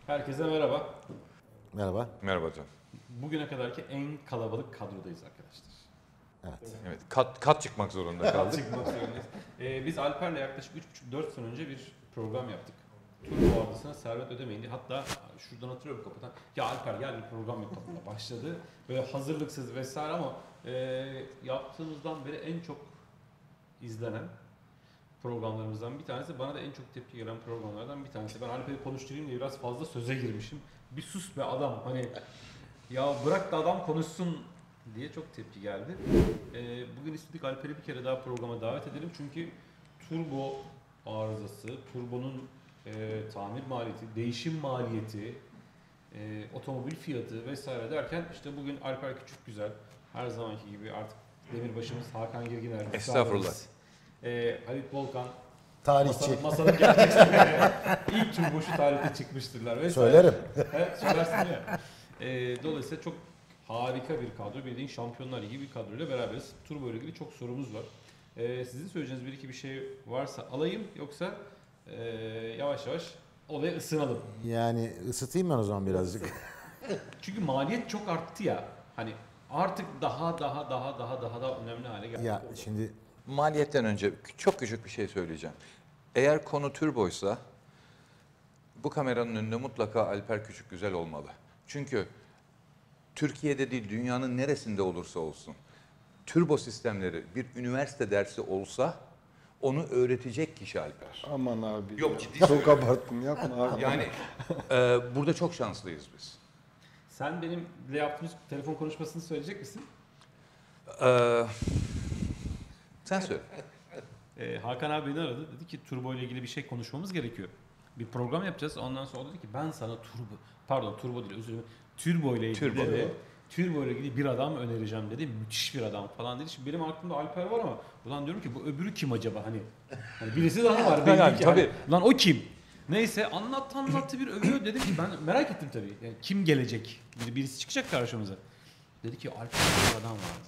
Herkese merhaba. Merhaba. Merhaba hocam. Bugüne kadarki en kalabalık kadrodayız arkadaşlar. Evet. Evet, kat çıkmak zorunda kaldık. Çıkmak zorundayız. Biz Alper'le yaklaşık 3,5-4 sene önce bir program yaptık. Turbo Ardası'na servet ödemeyin diye. Hatta şuradan hatırlıyorum kapıdan. Ya Alper gel bir program yapalım da başladı. Böyle hazırlıksız vesaire ama yaptığımızdan beri en çok izlenen programlarımızdan bir tanesi. Bana da en çok tepki gelen programlardan bir tanesi. Ben Alper'i konuşturayım diye biraz fazla söze girmişim. Bir sus be adam, hani ya bırak da adam konuşsun diye çok tepki geldi. Bugün istedik Alper'i bir kere daha programa davet edelim. Çünkü turbo arızası, turbonun tamir maliyeti, değişim maliyeti, otomobil fiyatı vesaire derken işte bugün Alper Küçük Güzel, her zamanki gibi artık demirbaşımız Hakan Girginer. Estağfurullah. Halit Volkan, Tarihçi. masanın gerçekten ilk turboşu tarihte çıkmıştırlar vesaire. Söylerim. Evet, söylersin ya. Dolayısıyla çok harika bir kadro. Bildiğin Şampiyonlar Ligi bir kadroyla beraberiz. Turbo ile ilgili çok sorumuz var. Sizin söyleyeceğiniz bir iki bir şey varsa alayım, yoksa yavaş yavaş olaya ısınalım. Yani ısıtayım ben o zaman birazcık. Çünkü maliyet çok arttı ya. Hani artık daha da önemli hale geldi. Ya şimdi Maliyetten önce çok küçük bir şey söyleyeceğim. Eğer konu turboysa bu kameranın önünde mutlaka Alper Küçük Güzel olmalı. Çünkü Türkiye'de değil, dünyanın neresinde olursa olsun turbo sistemleri bir üniversite dersi olsa onu öğretecek kişi Alper. Aman abi. Yok, ya. ciddi Çok söylüyorum. abarttın, yapma abi. Yani burada çok şanslıyız biz. Sen benimle yaptığımız telefon konuşmasını söyleyecek misin? E, Sen söyle. Hakan abi beni aradı. Dedi ki turbo ile ilgili bir şey konuşmamız gerekiyor. Bir program yapacağız. Ondan sonra o dedi ki ben sana turbo değil, özür dilerim. Turbo ile ilgili Turbo. dedi. Turbo ile ilgili bir adam önereceğim dedi. Müthiş bir adam falan dedi. Şimdi benim aklımda Alper var ama ulan diyorum ki bu öbürü kim acaba, hani birisi daha var belli Yani, ki. tabii. Hani, lan o kim? Neyse anlattı bir övüyor. Dedim ki ben merak ettim tabii. Yani kim gelecek? Birisi çıkacak karşımıza. Dedi ki Alper diye bir adam var.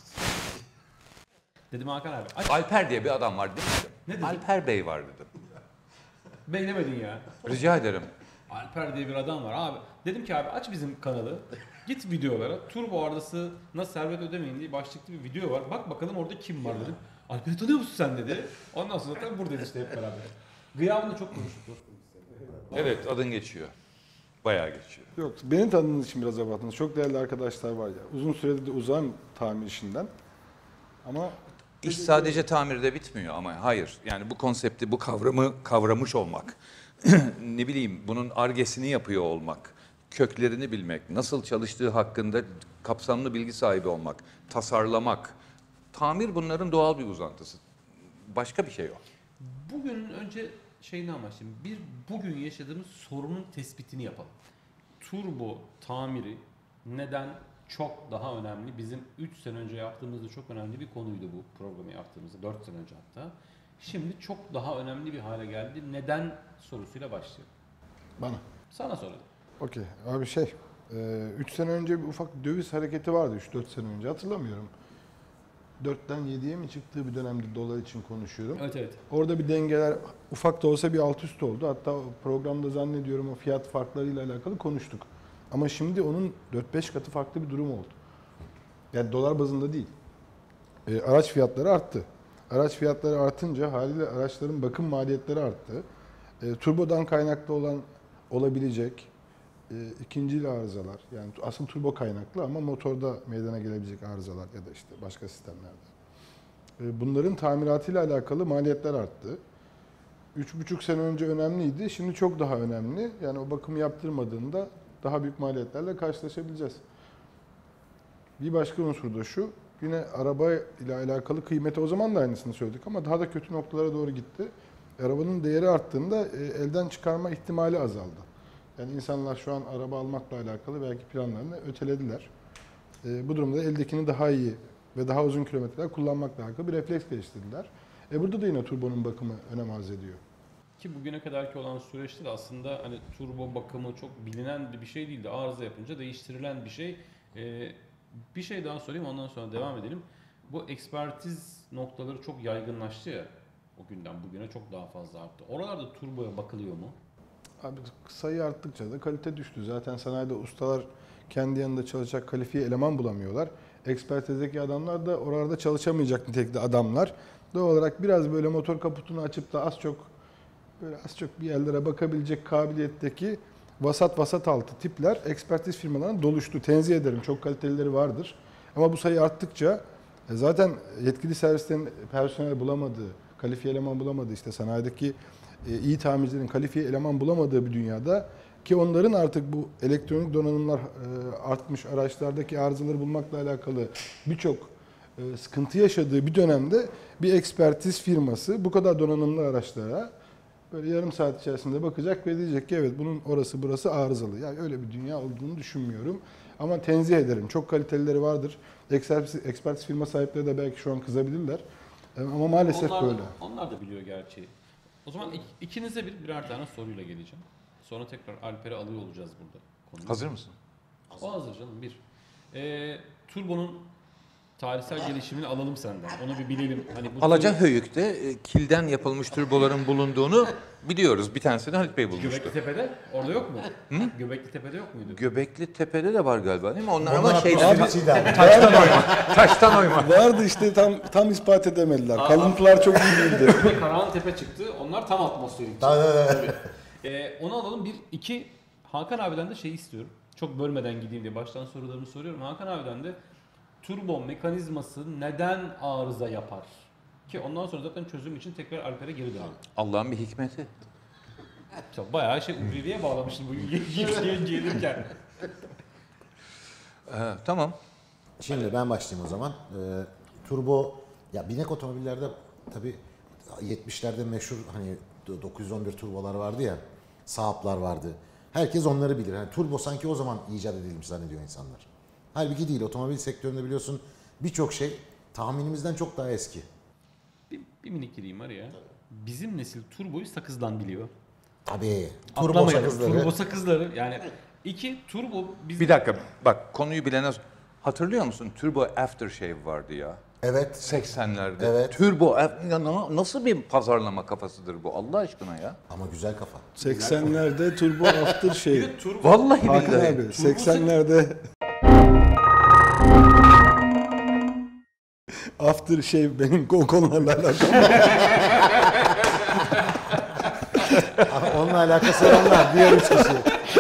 Dedim Hakan abi aç. Alper diye bir adam var değil mi? Ne dedin? Alper Bey var dedim. Beylemedin ya. Rica ederim. Alper diye bir adam var abi. Dedim ki abi aç bizim kanalı. Git videolara. Turbo Ardası'na servet ödemeyin diye başlıklı bir video var. Bak bakalım orada kim var dedim. Alper'i tanıyor musun sen dedi. Ondan sonra zaten buradayız işte hep beraber. Gıyabında çok konuştuk. Evet, adın geçiyor. Bayağı geçiyor. Yok, beni tanıdığınız için biraz abarttınız. Çok değerli arkadaşlar var ya. Uzun süredir de uzağım tamir işinden. Ama İş sadece tamirde bitmiyor ama hayır. Yani bu konsepti, bu kavramı kavramış olmak, ne bileyim bunun argesini yapıyor olmak, köklerini bilmek, nasıl çalıştığı hakkında kapsamlı bilgi sahibi olmak, tasarlamak. Tamir bunların doğal bir uzantısı. Başka bir şey yok. Bugün önce şeyini amaçlayayım. Bugün yaşadığımız sorunun tespitini yapalım. Turbo tamiri neden çok daha önemli? Bizim 3 sene önce yaptığımızda çok önemli bir konuydu bu programı yaptığımızda. 4 sene önce hatta. Şimdi çok daha önemli bir hale geldi. Neden sorusuyla başlayalım. bana. Sana soralım. Okey. Abi 3 sene önce bir ufak döviz hareketi vardı 3-4 sene önce. Hatırlamıyorum. 4'ten 7'ye mi çıktığı bir dönemde dolar için konuşuyorum. Evet. Orada bir dengeler ufak da olsa bir alt üst oldu. Hatta o programda zannediyorum o fiyat farklarıyla alakalı konuştuk. Ama şimdi onun 4-5 katı farklı bir durum oldu. Yani dolar bazında değil. Araç fiyatları arttı. Araç fiyatları artınca haliyle araçların bakım maliyetleri arttı. Turbodan kaynaklı olabilecek ikincil arızalar, yani aslında turbo kaynaklı ama motorda meydana gelebilecek arızalar ya da işte başka sistemlerde. Bunların tamiratıyla alakalı maliyetler arttı. 3,5 sene önce önemliydi, şimdi çok daha önemli. Yani o bakımı yaptırmadığında daha büyük maliyetlerle karşılaşabileceğiz. Bir başka unsur da şu, yine araba ile alakalı kıymeti o zaman da aynısını söyledik ama daha da kötü noktalara doğru gitti. Arabanın değeri arttığında elden çıkarma ihtimali azaldı. Yani insanlar şu an araba almakla alakalı belki planlarını ötelediler. Bu durumda eldekini daha iyi ve daha uzun kilometreler kullanmakla alakalı bir refleks geliştirdiler. Burada da yine turbonun bakımı önem arz ediyor. Ki bugüne kadarki olan süreçte de aslında hani turbo bakımı çok bilinen bir şey değildi. Arıza yapınca değiştirilen bir şey. Bir şey daha sorayım, ondan sonra devam edelim. Bu ekspertiz noktaları çok yaygınlaştı ya. O günden bugüne çok daha fazla arttı. Oralarda turboya bakılıyor mu? Abi sayı arttıkça da kalite düştü. Zaten sanayide ustalar kendi yanında çalışacak kalifiye eleman bulamıyorlar. Ekspertizdeki adamlar da oralarda çalışamayacak nitelikte adamlar. Doğal olarak biraz böyle motor kaputunu açıp da az çok bir yerlere bakabilecek kabiliyetteki vasat altı tipler ekspertiz firmalarına doluştu. Tenzih ederim. Çok kalitelileri vardır. Ama bu sayı arttıkça zaten yetkili servislerin personel bulamadığı, kalifiye eleman bulamadığı, işte sanayideki iyi tamircilerin kalifiye eleman bulamadığı bir dünyada, ki onların artık bu elektronik donanımlar artmış, araçlardaki arızaları bulmakla alakalı birçok sıkıntı yaşadığı bir dönemde bir ekspertiz firması bu kadar donanımlı araçlara böyle yarım saat içerisinde bakacak ve diyecek ki evet bunun orası burası arızalı. Yani öyle bir dünya olduğunu düşünmüyorum. Ama tenzih ederim. Çok kalitelileri vardır. Ekspertiz firma sahipleri de belki şu an kızabilirler. Ama maalesef Onlar da, böyle. onlar da biliyor gerçeği. O zaman ikinize birer tane soruyla geleceğim. Sonra tekrar Alper'i alıyor olacağız burada. Konuyu. Hazır mısın? O hazır canım. Bir. Turbo'nun tarihsel gelişimini alalım senden. Onu bir bilelim. Hani bu Alacahöyük'te kilden yapılmış turboların bulunduğunu biliyoruz. Bir tanesini Halit Bey bulmuştu. Göbekli Tepe'de orada yok mu? Göbekli Tepe'de yok muydu? Göbekli Tepe'de de var galiba değil mi? Onlar Onlar ama şeyden, taştan oyma. Vardı işte tam ispat edemediler. Kalıntılar çok iyi değildi. Bir Karahan Tepe çıktı. Onlar tam atmosferik. Tabii. Onu alalım. Bir, iki. Hakan abiden de şey istiyorum. Çok bölmeden gideyim diye baştan sorularımı soruyorum. Hakan abiden de turbo mekanizması neden arıza yapar? Ki ondan sonra zaten çözüm için tekrar Alper'e geri dönelim. Allah'ın bir hikmeti. Bayağı Ulviye'ye bağlamışsın bu gelirken. Tamam. Şimdi ben başlayayım o zaman. Turbo, ya binek otomobillerde tabii 70'lerde meşhur hani 911 turbolar vardı ya, Saab'lar vardı. Herkes onları bilir. Yani turbo sanki o zaman icat edilmiş zannediyor insanlar. Halbuki değil. Otomobil sektöründe biliyorsun birçok şey tahminimizden çok daha eski. Bir minik gireyim araya. Bizim nesil turboyu sakızdan biliyor. Tabii. Turbo Atlamayalım. sakızları. Turbo sakızları. Yani iki turbo biz Bir dakika bak konuyu bilene hatırlıyor musun? Turbo Aftershave vardı ya. Evet. 80'lerde. Evet. Turbo nasıl bir pazarlama kafasıdır bu Allah aşkına ya? Ama güzel kafa. 80'lerde turbo aftershave. Vallahi Hakan billahi. abi 80'lerde aftershave benim konularla alakalı. Onunla alakası olanlar diğer üç kişi.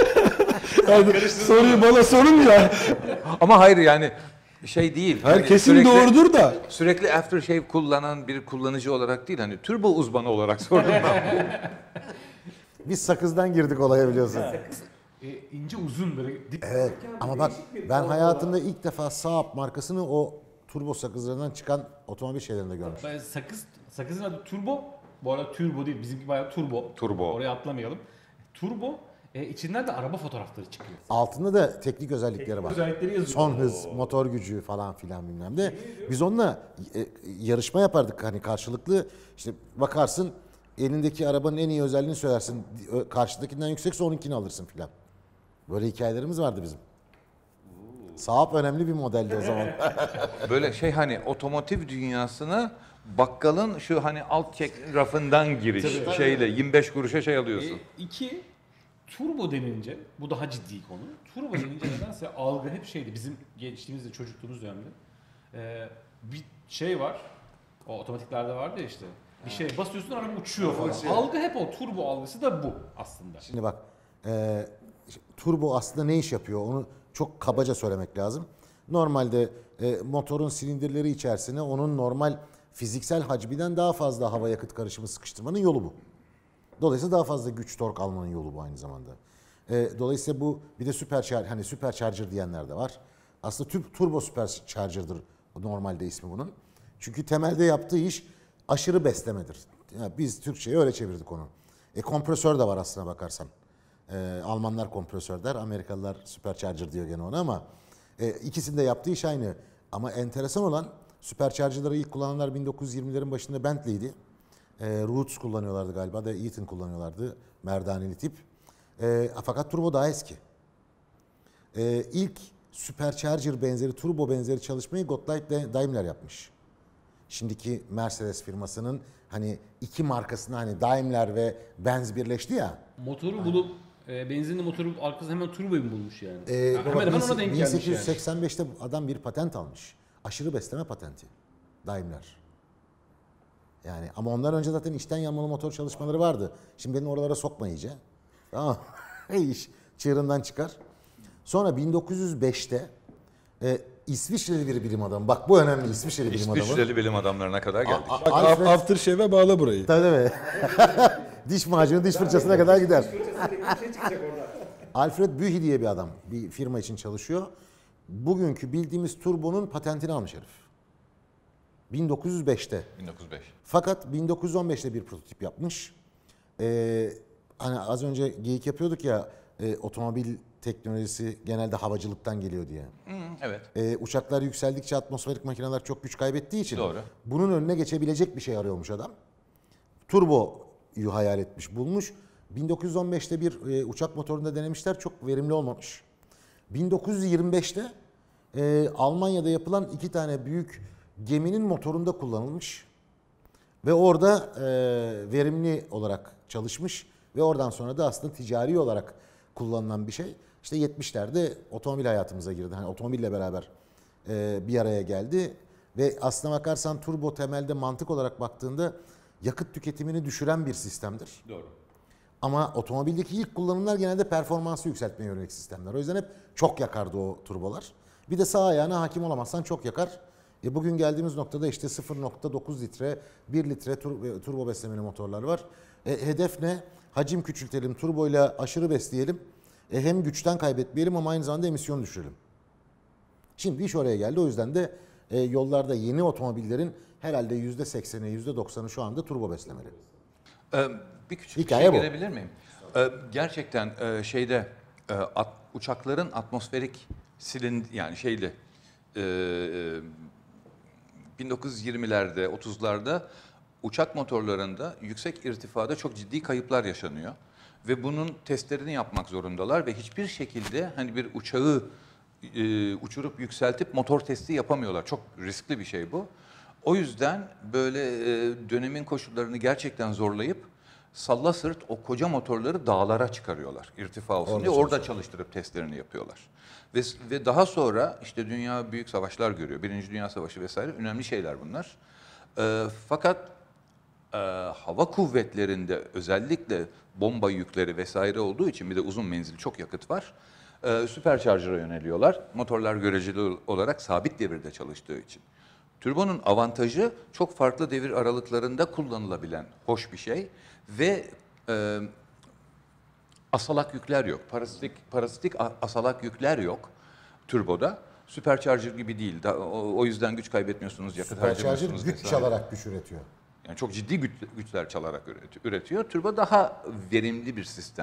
Yani soruyu bana sorun ya. Ama hayır yani şey değil. Hayır hani kesin sürekli- doğrudur da. Sürekli aftershave kullanan bir kullanıcı olarak değil hani turbo uzmanı olarak sordum ben. Biz sakızdan girdik olaya biliyorsun. ince uzun böyle dip. Evet. Ama bak ben hayatımda ilk defa Saab markasını o turbo sakızlarından çıkan otomobil şeylerinde görmüştüm. Ben sakızın adı turbo. Bu arada turbo değil. Bizimki bayağı turbo. Turbo. Oraya atlamayalım. Turbo. İçinden de araba fotoğrafları çıkıyor. Altında da teknik özellikleri var. Özellikleri yazıyor. Son hız, motor gücü falan filan bilmem ne. Biz onunla yarışma yapardık hani karşılıklı. İşte bakarsın elindeki arabanın en iyi özelliğini söylersin. Karşıdakinden yüksekse onunkini alırsın filan. Böyle hikayelerimiz vardı bizim. Saab önemli bir modeldi o zaman. Böyle şey hani otomotiv dünyasına bakkalın şu hani alt çek rafından giriş şeyle 25 kuruşa şey alıyorsun. İki, turbo denince, bu daha ciddi konu. Turbo denince nedense algı hep şeydi. Bizim gençliğimizde, çocukluğumuz dönemde. Bir şey var, o otomatiklerde vardı ya işte. Bir şey basıyorsun araba uçuyor falan. Algı hep o. Turbo algısı da bu aslında. Şimdi bak turbo aslında ne iş yapıyor onu çok kabaca söylemek lazım. Normalde motorun silindirleri içerisine onun normal fiziksel hacminden daha fazla hava yakıt karışımı sıkıştırmanın yolu bu. Dolayısıyla daha fazla güç tork almanın yolu bu aynı zamanda. Dolayısıyla bu bir de supercharger diyenler de var. Aslında turbo supercharger'dır normalde ismi bunun. Çünkü temelde yaptığı iş aşırı beslemedir. Yani biz Türkçe'ye öyle çevirdik onu. Kompresör de var aslına bakarsan. Almanlar kompresör der, Amerikalılar supercharger diyor gene ona ama ikisinin de yaptığı iş aynı. Ama enteresan olan supercharger'ları ilk kullananlar 1920'lerin başında Bentley'di. Roots kullanıyorlardı galiba da Eaton kullanıyorlardı. Merdaneli tip. Fakat turbo daha eski. İlk supercharger benzeri, turbo benzeri çalışmayı Gottlieb Daimler yapmış. Şimdiki Mercedes firmasının hani iki markasında hani Daimler ve Benz birleşti ya. Motoru bulup benzinli motoru arkasında hemen turboyu mu bulmuş yani? Baba, Hemen hemen ona denk gelmiş yani. 1885'te adam bir patent almış. Aşırı besleme patenti. Daimler. Yani ama ondan önce zaten içten yanmalı motor çalışmaları vardı. Şimdi beni oralara sokma iyice. Tamam. İş çığırından çıkar. Sonra 1905'te İsviçreli bir bilim adamı. Bak bu önemli, İsviçreli bilim adamı. İsviçreli bilim adamlarına kadar geldik. Bak Aftershave'e bağla burayı. Tabii. Diş macunu, diş fırçasına kadar gider. Alfred Bühi diye bir adam bir firma için çalışıyor. Bugünkü bildiğimiz turbonun patentini almış herif. 1905'te. 1905. Fakat 1915'te bir prototip yapmış. Hani az önce geyik yapıyorduk ya, otomobil teknolojisi genelde havacılıktan geliyor diye. Evet. Uçaklar yükseldikçe atmosferik makineler çok güç kaybettiği için Doğru. bunun önüne geçebilecek bir şey arıyormuş adam. Turboyu hayal etmiş, bulmuş. 1915'te bir uçak motorunda denemişler, çok verimli olmamış. 1925'te Almanya'da yapılan 2 tane büyük geminin motorunda kullanılmış. Ve orada verimli olarak çalışmış ve oradan sonra da aslında ticari olarak kullanılan bir şey. İşte 70'lerde otomobil hayatımıza girdi. Hani otomobille beraber bir araya geldi ve aslına bakarsan turbo temelde mantık olarak baktığında yakıt tüketimini düşüren bir sistemdir. Doğru. Ama otomobildeki ilk kullanımlar genelde performansı yükseltmeye yönelik sistemler. O yüzden hep çok yakardı o turbolar. Bir de sağ ayağına hakim olamazsan çok yakar. Bugün geldiğimiz noktada işte 0.9 litre, 1 litre turbo beslemeli motorlar var. Hedef ne? Hacim küçültelim, turboyla aşırı besleyelim. Hem güçten kaybetmeyelim ama aynı zamanda emisyon düşürelim. Şimdi iş oraya geldi. O yüzden de yollarda yeni otomobillerin herhalde %80'i, %90'ı şu anda turbo beslemeli. Bir küçük Hikaye bir şey bu. gelebilir miyim? Gerçekten uçakların atmosferik yani 1920'lerde, 30'larda uçak motorlarında yüksek irtifada çok ciddi kayıplar yaşanıyor. Ve bunun testlerini yapmak zorundalar ve hiçbir şekilde hani bir uçağı uçurup yükseltip motor testi yapamıyorlar. Çok riskli bir şey bu. O yüzden böyle dönemin koşullarını gerçekten zorlayıp salla sırt o koca motorları dağlara çıkarıyorlar irtifa olsun diye. Orada çalıştırıp testlerini yapıyorlar. Ve daha sonra işte dünya büyük savaşlar görüyor. Birinci Dünya Savaşı vesaire önemli şeyler bunlar. Fakat hava kuvvetlerinde özellikle bomba yükleri vesaire olduğu için bir de uzun menzilli çok yakıt var. Supercharger'a yöneliyorlar. Motorlar göreceli olarak sabit devirde çalıştığı için. Turbonun avantajı çok farklı devir aralıklarında kullanılabilen hoş bir şey ve asalak yükler yok. Parasitik asalak yükler yok turboda. Supercharger gibi değil. O yüzden güç kaybetmiyorsunuz, yakıt harcamıyorsunuz. Supercharger güç çalarak güç üretiyor. Yani çok ciddi güçler çalarak üretiyor. Turbo daha verimli bir sistem.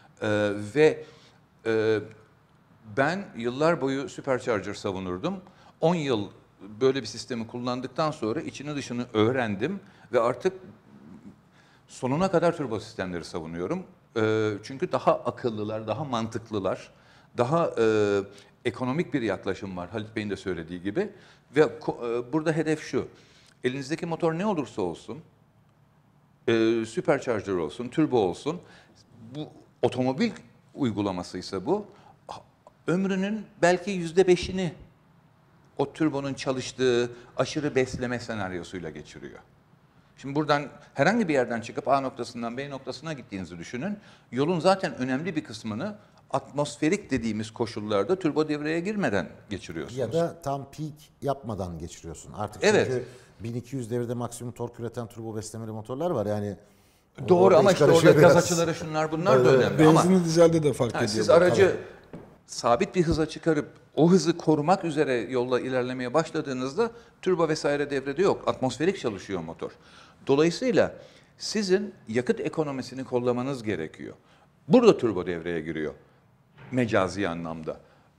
Ben yıllar boyu Supercharger savunurdum. 10 yıl böyle bir sistemi kullandıktan sonra içini dışını öğrendim ve artık sonuna kadar turbo sistemleri savunuyorum. Çünkü daha akıllılar, daha mantıklılar, daha ekonomik bir yaklaşım var Halit Bey'in de söylediği gibi. Ve burada hedef şu, elinizdeki motor ne olursa olsun, Supercharger olsun, turbo olsun, bu otomobil uygulamasıysa bu, ömrünün belki %5'ini o turbonun çalıştığı aşırı besleme senaryosuyla geçiriyor. Şimdi buradan herhangi bir yerden çıkıp A noktasından B noktasına gittiğinizi düşünün. Yolun zaten önemli bir kısmını atmosferik dediğimiz koşullarda turbo devreye girmeden geçiriyorsunuz. Ya da tam peak yapmadan geçiriyorsun. Artık Evet. çünkü 1200 devirde maksimum tork üreten turbo beslemeli motorlar var. Yani Doğru ama iş işte orada karışıyor gaz biraz. açıları şunlar bunlar da önemli. Ama Benzinli dizelde de fark ediyor. siz bu. aracı sabit bir hıza çıkarıp o hızı korumak üzere yolla ilerlemeye başladığınızda turbo vesaire devrede yok. Atmosferik çalışıyor motor. Dolayısıyla sizin yakıt ekonomisini kollamanız gerekiyor. Burada turbo devreye giriyor. Mecazi anlamda.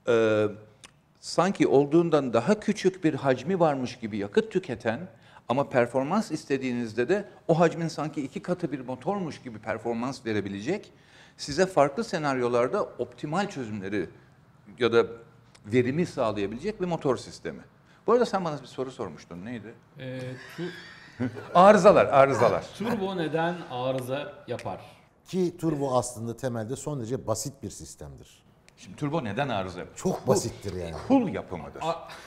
Sanki olduğundan daha küçük bir hacmi varmış gibi yakıt tüketen ama performans istediğinizde de o hacmin sanki 2 katı bir motormuş gibi performans verebilecek, size farklı senaryolarda optimal çözümleri ya da verimi sağlayabilecek bir motor sistemi. Bu arada sen bana bir soru sormuştun. Neydi? Tu- Arızalar. Turbo neden arıza yapar? Ki turbo aslında temelde son derece basit bir sistemdir. Şimdi turbo neden arıza yapar? Çok basittir yani. Kul yapımıdır.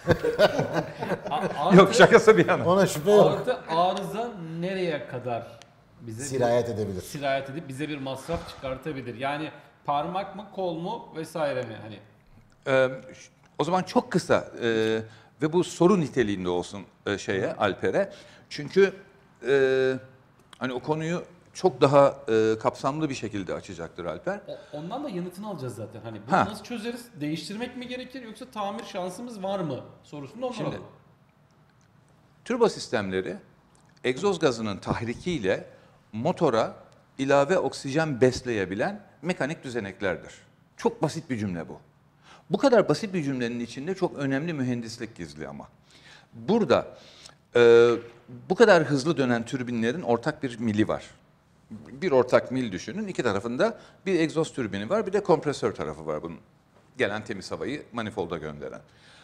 Artı, Yok, şakası bir yana. Ona şüphe yok. artı arıza nereye kadar bize Sirayet edebilir. sirayet edip bize bir masraf çıkartabilir? Yani parmak mı, kol mu vesaire mi? Hani O zaman çok kısa ve bu soru niteliğinde olsun Alper'e. Çünkü hani o konuyu çok daha kapsamlı bir şekilde açacaktır Alper. ondan da yanıtını alacağız zaten. Hani bunu Ha. nasıl çözeriz? Değiştirmek mi gerekir yoksa tamir şansımız var mı? Sorusunu da ondan Şimdi- alalım. Turbo sistemleri egzoz gazının tahrikiyle motora ilave oksijen besleyebilen mekanik düzeneklerdir. Çok basit bir cümle bu. Bu kadar basit bir cümlenin içinde çok önemli mühendislik gizli ama. Burada bu kadar hızlı dönen türbinlerin ortak bir mili var. Bir ortak mil düşünün. İki tarafında bir egzoz türbini var, bir de kompresör tarafı var bunun. Gelen temiz havayı manifolda gönderen.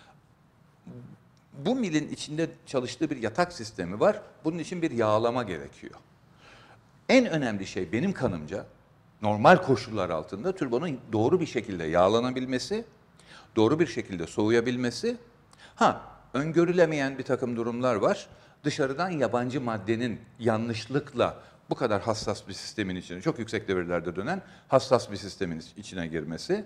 Bu milin içinde çalıştığı bir yatak sistemi var. Bunun için bir yağlama gerekiyor. En önemli şey benim kanımca normal koşullar altında turbonun doğru bir şekilde yağlanabilmesi, doğru bir şekilde soğuyabilmesi. Öngörülemeyen bir takım durumlar var. Dışarıdan yabancı maddenin yanlışlıkla bu kadar hassas bir sistemin içine, çok yüksek devirlerde dönen hassas bir sistemin içine girmesi.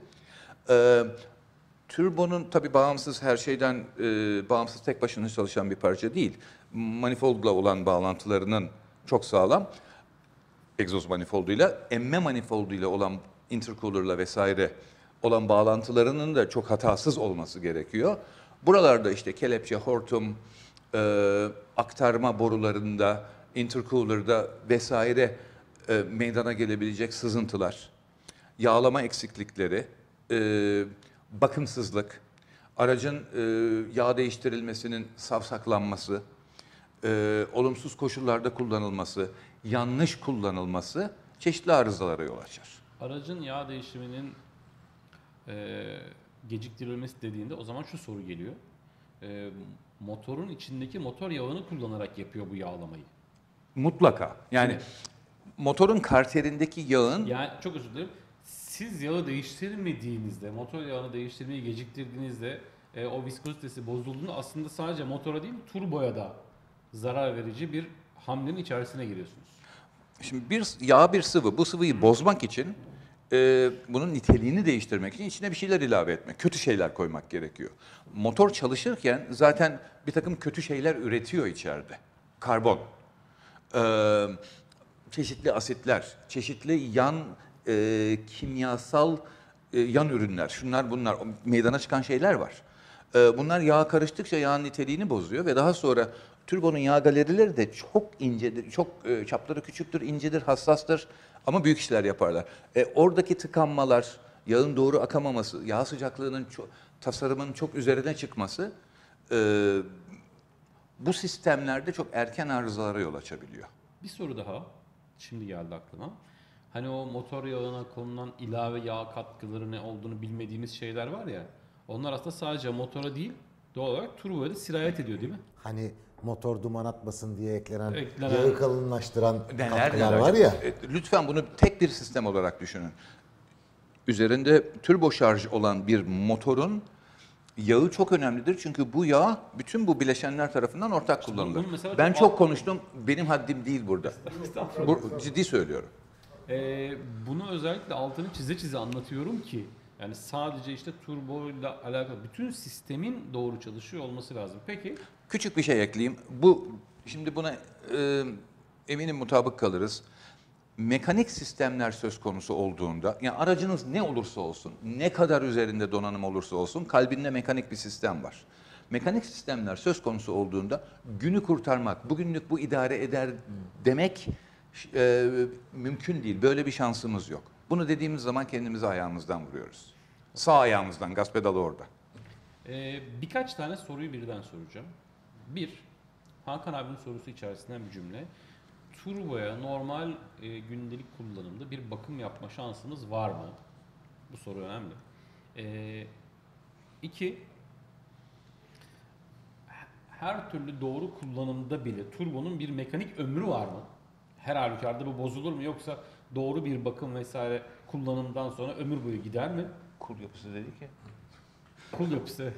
Turbonun tabii bağımsız her şeyden bağımsız tek başına çalışan bir parça değil. Manifoldla olan bağlantılarının çok sağlam. Egzoz manifolduyla, emme manifolduyla olan intercooler'la vesaire olan bağlantılarının da çok hatasız olması gerekiyor. Buralarda işte kelepçe, hortum, aktarma borularında, intercooler'da vesaire meydana gelebilecek sızıntılar, yağlama eksiklikleri, bakımsızlık, aracın yağ değiştirilmesinin savsaklanması, olumsuz koşullarda kullanılması, yanlış kullanılması çeşitli arızalara yol açar. Aracın yağ değişiminin geciktirilmesi dediğinde o zaman şu soru geliyor. Motorun içindeki motor yağını kullanarak yapıyor bu yağlamayı. Mutlaka. Yani Şimdi- motorun karterindeki yağın Yani çok özür dilerim. Siz yağı değiştirmediğinizde, motor yağını değiştirmeyi geciktirdiğinizde o viskozitesi bozulduğunda aslında sadece motora değil turboya da zarar verici bir hamlenin içerisine giriyorsunuz. şimdi yağ bir sıvı. Bu sıvıyı bozmak için bunun niteliğini değiştirmek için içine bir şeyler ilave etmek, kötü şeyler koymak gerekiyor. Motor çalışırken zaten bir takım kötü şeyler üretiyor içeride. Karbon, çeşitli asitler, çeşitli yan kimyasal yan ürünler, şunlar bunlar meydana çıkan şeyler var. Bunlar yağa karıştıkça yağın niteliğini bozuyor ve daha sonra turbonun yağ galerileri de çok incedir, çok çapları küçüktür, incedir, hassastır ama büyük işler yaparlar. Oradaki tıkanmalar, yağın doğru akamaması, yağ sıcaklığının tasarımın çok üzerine çıkması bu sistemlerde çok erken arızalara yol açabiliyor. Bir soru daha şimdi geldi aklıma. Hani o motor yağına konulan ilave yağ katkıları ne olduğunu bilmediğimiz şeyler var ya. Onlar aslında sadece motora değil doğal olarak turboya da sirayet ediyor değil mi? Hani motor duman atmasın diye eklenen, Eklenen- yağı kalınlaştıran Neler katkılar neler. var ya. Lütfen bunu tek bir sistem olarak düşünün. Üzerinde turbo şarj olan bir motorun yağı çok önemlidir. Çünkü bu yağ bütün bu bileşenler tarafından ortak kullanılır. bunu mesela Ben çok- çok konuştum. Benim haddim değil burada. Ciddi söylüyorum. Bunu özellikle altını çize çize anlatıyorum ki yani sadece işte turbo ile alakalı bütün sistemin doğru çalışıyor olması lazım. Peki Küçük bir şey ekleyeyim. Şimdi buna eminim mutabık kalırız. Mekanik sistemler söz konusu olduğunda, yani aracınız ne olursa olsun, ne kadar üzerinde donanım olursa olsun, kalbinde mekanik bir sistem var. Mekanik sistemler söz konusu olduğunda günü kurtarmak, bugünlük bu idare eder demek mümkün değil. Böyle bir şansımız yok. Bunu dediğimiz zaman kendimizi ayağımızdan vuruyoruz. Sağ ayağımızdan, gaz pedalı orada. birkaç tane soruyu birden soracağım. Bir, Hakan abinin sorusu içerisinden bir cümle. Turboya normal gündelik kullanımda bir bakım yapma şansımız var mı? Bu soru önemli. İki, her türlü doğru kullanımda bile turbonun bir mekanik ömrü var mı? Her halükarda bu bozulur mu, yoksa doğru bir bakım vesaire kullanımdan sonra ömür boyu gider mi? Kul yapısı dedi ki. Kul yapısı.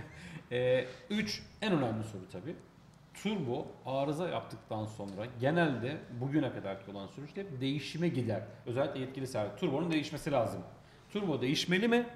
3 en önemli soru tabii. Turbo arıza yaptıktan sonra genelde bugüne kadarki olan süreçte hep değişime gider. Özellikle yetkili servis. Turbonun değişmesi lazım. Turbo değişmeli mi?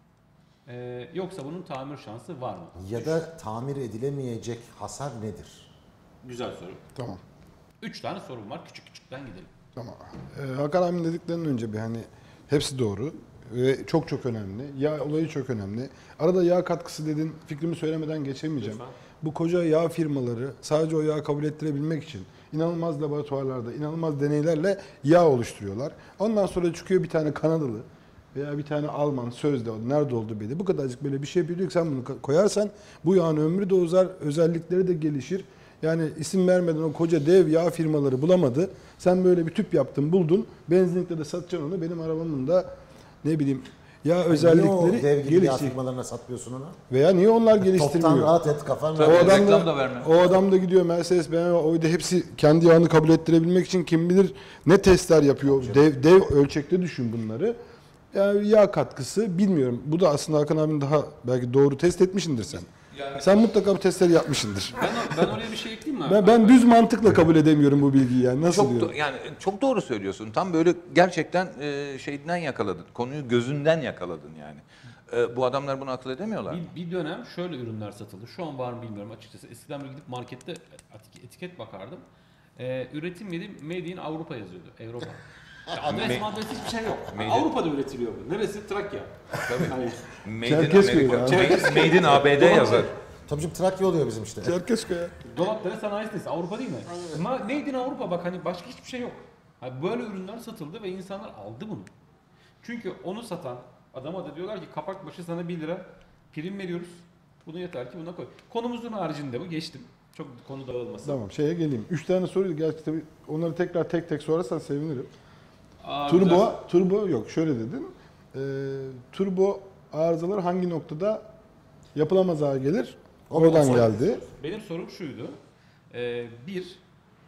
Yoksa bunun tamir şansı var mı? Ya da tamir edilemeyecek hasar nedir? Güzel soru. Tamam. 3 tane sorum var. Küçük küçükten gidelim. Tamam. Hakan abinin dediklerinden önce bir hani hepsi doğru ve çok çok önemli. Yağ olayı çok önemli. Arada yağ katkısı dedin, fikrimi söylemeden geçemeyeceğim. Lütfen. Bu koca yağ firmaları sadece o yağı kabul ettirebilmek için inanılmaz laboratuvarlarda, inanılmaz deneylerle yağ oluşturuyorlar. Ondan sonra çıkıyor bir tane Kanadalı veya bir tane Alman, sözde o nerede olduğu belli. Bu kadarcık böyle bir şey yapıyor ki sen bunu koyarsan bu yağın ömrü de uzar, özellikleri de gelişir. Yani isim vermeden o koca dev yağ firmaları bulamadı. Sen böyle bir tüp yaptın, buldun. Benzinlikte de satacaksın onu. Benim arabamın da ne bileyim yağ Niye o özellikleri dev gibi yağ gelişecek. firmalarına satmıyorsun onu? Veya niye onlar Toptan geliştirmiyor? rahat et, kafan Tabii, rahat. reklam da verme. O adam da gidiyor Mercedes, BMW, Audi hepsi kendi yağını kabul ettirebilmek için kim bilir ne testler yapıyor. Dev ölçekte düşün bunları. Yani yağ katkısı bilmiyorum. Bu da aslında Hakan abinin daha belki doğru test etmişindir sen. Yani Sen mutlaka bu testleri yapmışsındır. Ben oraya bir şey ekleyeyim mi abi? Ben düz mantıkla kabul edemiyorum bu bilgiyi yani. Nasıl çok diyorum? yani çok doğru söylüyorsun. Tam böyle gerçekten şeyden yakaladın. Konuyu gözünden yakaladın yani. Bu adamlar bunu akıl edemiyorlar. Bir dönem şöyle ürünler satıldı. Şu an var mı bilmiyorum açıkçası. Eskiden böyle gidip markette etiket bakardım. Üretim yeri Made in Avrupa yazıyordu. Avrupa. Ya adres madres hiçbir şey yok. Made in- Avrupa'da üretiliyor bu. Neresi? Trakya. Tabii. Hani Made in Çerkezköy America. ya. Made in ABD yazar. Tabii canım, Trakya oluyor bizim işte. Çerkezköy. dolapları sanayi sitesi. Avrupa değil mi? Ama Made in Avrupa, bak hani başka hiçbir şey yok. Hani böyle ürünler satıldı ve insanlar aldı bunu. Çünkü onu satan adama da diyorlar ki kapak başı sana 1 lira prim veriyoruz. Bunu yeter ki buna koy. Konumuzun haricinde bu, geçtim. Çok konu dağılmasın. Tamam şeye geleyim. 3 tane soruydu. Gerçi tabii onları tekrar tek tek sorarsan sevinirim. Aa, güzel. Turbo yok şöyle dedin. Turbo arızalar hangi noktada yapılamaz hale gelir? Oradan geldi. Benim sorum şuydu. Bir,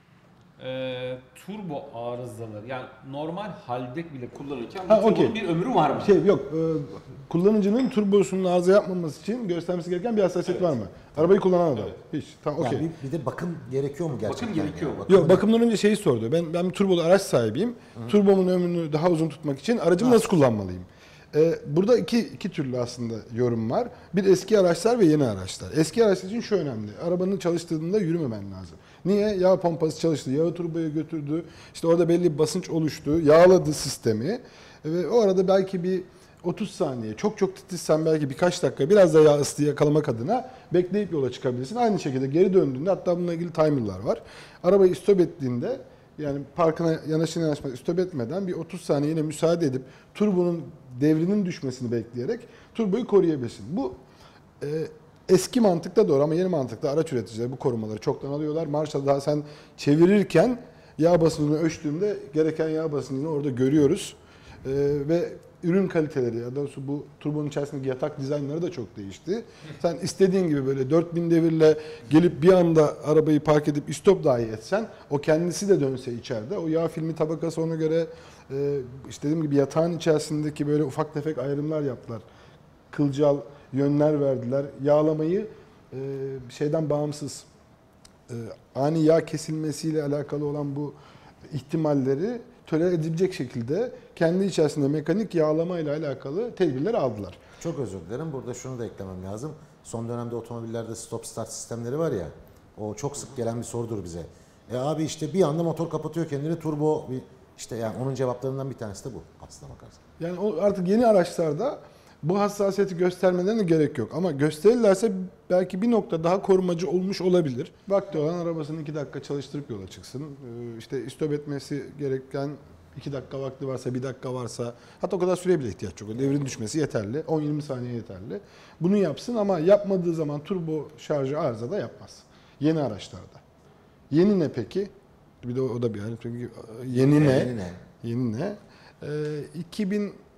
turbo arızaları, yani normal halde bile kullanırken bu Ha, turbonun okey. bir ömrü var mı? Yok. Kullanıcının turbosunun arıza yapmaması için göstermesi gereken bir hassasiyet Evet. var mı? Arabayı kullanan adam. Evet. Hiç. Tamam okey. Yani bir de bakım gerekiyor mu gerçekten? Bakım gerekiyor mu? Yok bakımdan önce şeyi sordu. Ben bir turbolu araç sahibiyim. Turbomun ömrünü daha uzun tutmak için aracımı nasıl kullanmalıyım? Burada iki türlü aslında yorum var. Bir eski araçlar ve yeni araçlar. Eski araçlar için şu önemli. Arabanın çalıştığında yürümemen lazım. Niye? Yağ pompası çalıştı, yağı turboya götürdü. İşte orada belli bir basınç oluştu. Yağladı sistemi. Ve o arada belki bir 30 saniye, çok titizsen belki birkaç dakika biraz da yağ ısıyı yakalamak adına bekleyip yola çıkabilirsin. Aynı şekilde geri döndüğünde, hatta bununla ilgili timerlar var. Arabayı stop ettiğinde, yani parkına yanaşmaz stop etmeden bir 30 saniye yine müsaade edip turbonun devrinin düşmesini bekleyerek turboyu koruyabilirsin. Bu eski mantıkta doğru ama yeni mantıkta araç üreticileri bu korumaları çoktan alıyorlar. Marşa daha sen çevirirken yağ basıncını ölçtüğünde gereken yağ basıncını orada görüyoruz. Ve ürün kaliteleri, ya doğrusu bu turbonun içerisindeki yatak dizaynları da çok değişti. Sen istediğin gibi böyle 4000 devirle gelip bir anda arabayı park edip istop dahi etsen, o kendisi de dönse içeride, o yağ filmi tabakası ona göre işte dediğim gibi yatağın içerisindeki böyle ufak tefek ayrımlar yaptılar. Kılcal yönler verdiler. Yağlamayı şeyden bağımsız, ani yağ kesilmesiyle alakalı olan bu ihtimalleri tolere edilecek şekilde kendi içerisinde mekanik yağlama ile alakalı tedbirler aldılar. Çok özür dilerim. Burada şunu da eklemem lazım. Son dönemde otomobillerde stop start sistemleri var ya. O çok sık gelen bir sorudur bize. Abi işte bir anda motor kapatıyor kendini, turbo bir işte, yani onun cevaplarından bir tanesi de bu aslına bakarsan. Yani o artık yeni araçlarda bu hassasiyeti göstermelerine gerek yok. Ama gösterirlerse belki bir nokta daha korumacı olmuş olabilir. Vakti olan arabasını 2 dakika çalıştırıp yola çıksın. İşte istop etmesi gereken 2 dakika vakti varsa, 1 dakika varsa, hatta o kadar süreye bile ihtiyaç yok. Devrin düşmesi yeterli. 10-20 saniye yeterli. Bunu yapsın ama yapmadığı zaman turbo şarjı arıza da yapmaz. Yeni araçlarda. Yeni ne peki? Bir de o da bir yani. Yeni ne? Yani ne? Yeni ne?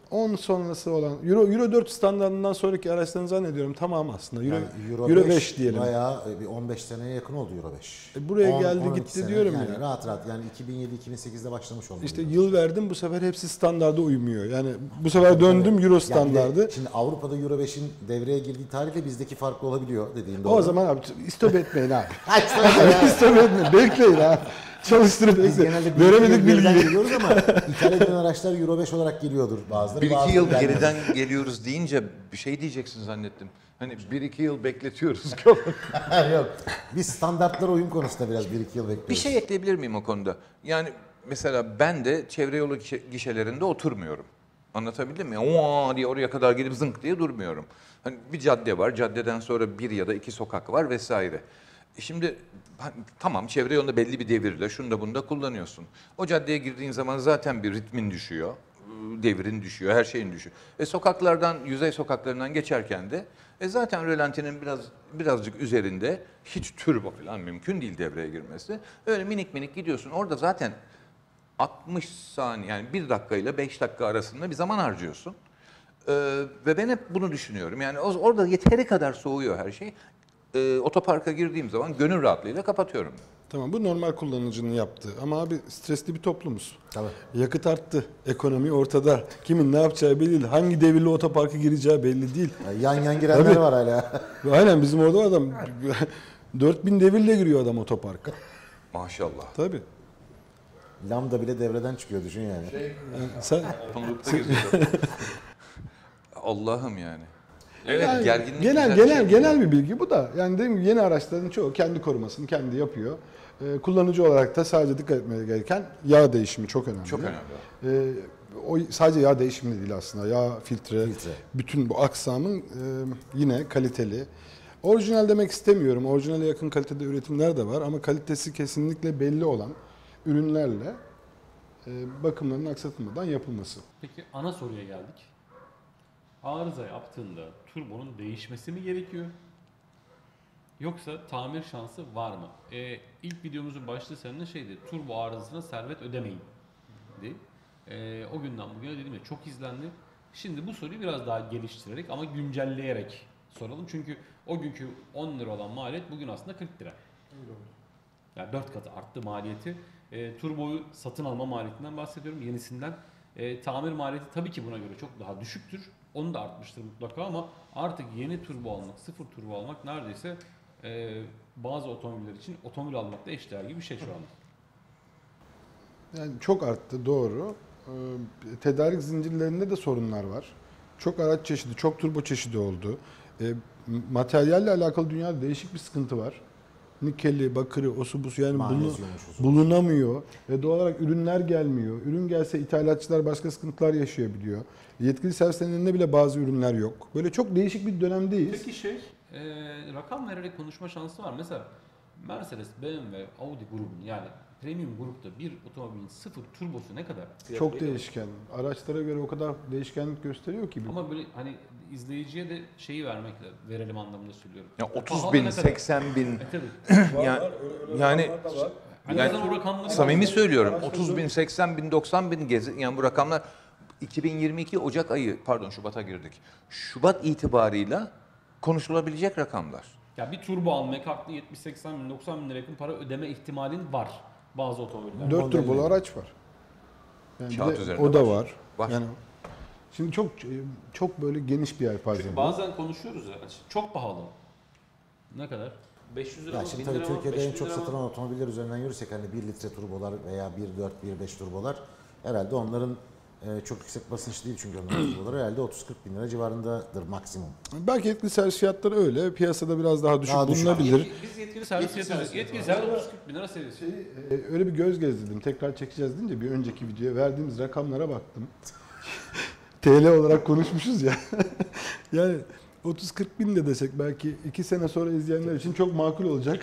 10 sonrası olan Euro 4 standartından sonraki araçların zannediyorum tamam aslında. Yani Euro 5 diyelim. Bayağı bir 15 seneye yakın oldu Euro 5. Buraya 10, geldi 12 gitti sene, diyorum yani ya. rahat rahat yani 2007-2008'de başlamış oldu. İşte Euro 5. yıl verdim bu sefer hepsi standarda uymuyor. Yani bu sefer döndüm Euro standardı. Yani şimdi Avrupa'da Euro 5'in devreye girdiği tarihle bizdeki farklı olabiliyor dediğin doğru. O zaman abi istop etmeyin abi. Ay, sana istop etmeyin. Bekleyin abi. Çalıştırıp Biz bekleyin. genelde Veremedik geriden bilgiyi. geliyoruz ama İtalya'dan araçlar Euro 5 olarak geliyordur bazıları. 1-2 yıl gelmez. geriden geliyoruz deyince bir şey diyeceksin zannettim. Hani 1-2 yıl bekletiyoruz. Yok. Biz standartlara uyum konusunda biraz 1-2 yıl bekliyoruz. Bir şey ekleyebilir miyim o konuda? Yani mesela ben de çevre yolu gişelerinde oturmuyorum. Anlatabildim mi? Ooo diye oraya kadar gidip zınk diye durmuyorum. Hani bir cadde var, caddeden sonra bir ya da iki sokak var vesaire. Şimdi tamam çevre yolunda belli bir devirle şunda bunda kullanıyorsun. O caddeye girdiğin zaman zaten bir ritmin düşüyor, devrin düşüyor, her şeyin düşüyor. Sokaklardan, yüzey sokaklarından geçerken de zaten rölantinin birazcık üzerinde hiç turbo falan mümkün değil devreye girmesi. Öyle minik minik gidiyorsun. Orada zaten 60 saniye yani 1 dakika ile 5 dakika arasında bir zaman harcıyorsun. Ve ben hep bunu düşünüyorum. Yani orada yeteri kadar soğuyor her şey. Otoparka girdiğim zaman gönül rahatlığıyla kapatıyorum. Tamam bu normal kullanıcının yaptığı ama abi stresli bir toplumuz. Tabii. Yakıt arttı, ekonomi ortada. Kimin ne yapacağı belli değil. Hangi devirli otoparka gireceği belli değil. Yani yan yan girenler Tabii. var hala. Aynen bizim orada adam 4000 devirle giriyor adam otoparka. Maşallah. Tabii. Lambda bile devreden çıkıyor düşün yani. Sen Toplulukta geziyor. Allah'ım yani. Evet yani gerginlik genel güzel bir şey. genel bir bilgi bu da. Yani dediğim gibi yeni araçların çoğu kendi korumasını kendi yapıyor. Kullanıcı olarak da sadece dikkat etmeye gereken yağ değişimi çok önemli. Çok önemli. O sadece yağ değişimi de değil aslında. Yağ filtre. Filtre. Bütün bu aksamın yine kaliteli. Orijinal demek istemiyorum. Orijinale yakın kalitede üretimler de var ama kalitesi kesinlikle belli olan ürünlerle bakımlarının aksatılmadan yapılması. Peki ana soruya geldik. Arıza yaptığında turbonun değişmesi mi gerekiyor? Yoksa tamir şansı var mı? İlk videomuzun başlığı seninle şeydi. Turbo arızasına servet ödemeyin. O günden bugüne dedim ya çok izlendi. Şimdi bu soruyu biraz daha geliştirerek ama güncelleyerek soralım. Çünkü o günkü 10 lira olan maliyet bugün aslında 40 lira. Yani 4 katı arttı maliyeti. Turboyu satın alma maliyetinden bahsediyorum. Yenisinden. Tamir maliyeti tabii ki buna göre çok daha düşüktür. Onu da artmıştır mutlaka ama artık yeni turbo almak, sıfır turbo almak neredeyse bazı otomobiller için otomobil almakla eşdeğer gibi bir şey şu anda. Yani çok arttı doğru. Tedarik zincirlerinde de sorunlar var. Çok araç çeşidi, çok turbo çeşidi oldu. Materyalle alakalı dünyada değişik bir sıkıntı var. Nikeli, bakırı, osu busu yani bulunamıyor. Ve doğal olarak ürünler gelmiyor. Ürün gelse ithalatçılar başka sıkıntılar yaşayabiliyor. Yetkili servislerin elinde bile bazı ürünler yok. Böyle çok değişik bir dönemdeyiz. Peki rakam vererek konuşma şansı var. Mesela Mercedes, BMW, Audi grubun yani premium grupta bir otomobilin sıfır turbosu ne kadar? Çok değişken. Araçlara göre o kadar değişkenlik gösteriyor ki. Ama böyle hani izleyiciye de şeyi verelim anlamında söylüyorum. Ya 30 Pahalı bin, ne kadar? 80 bin. Tabii. Yani Hani Yani bazen o rakamları samimi söylüyorum 30 bin, 80 bin, 90 bin yani bu rakamlar 2022 Ocak ayı pardon Şubat'a girdik. Şubat itibarıyla konuşulabilecek rakamlar. Ya bir turbo almaya kalktı 70-80 bin, 90 bin lira yakın para ödeme ihtimalin var bazı otomobillerde. 4 turbolu araç var. Yani Kağıt bir de üzerinde o da var. var. Var. Yani şimdi çok böyle geniş bir yelpaze. Çünkü bu. bazen konuşuyoruz ya çok pahalı. Ne kadar? 500 lira Ya mı? şimdi 1000 tabii lira mı? Türkiye'de en 5000 çok lira mı? satılan otomobiller üzerinden yürürsek hani 1 litre turbolar veya 1.4, 1.5 turbolar herhalde onların çok yüksek basınç değil çünkü onların turboları herhalde 30-40 bin lira civarındadır maksimum. Belki yetkili servis fiyatları öyle. Piyasada biraz daha düşük Daha düşük. bulunabilir. Biz yetkili servis yapıyoruz. Yetkili servis 30-40 bin lira seviyesi. Öyle bir göz gezdirdim. Tekrar çekeceğiz deyince bir önceki videoya verdiğimiz rakamlara baktım. TL olarak konuşmuşuz ya. Yani 30-40 bin de desek belki 2 sene sonra izleyenler için çok makul olacak.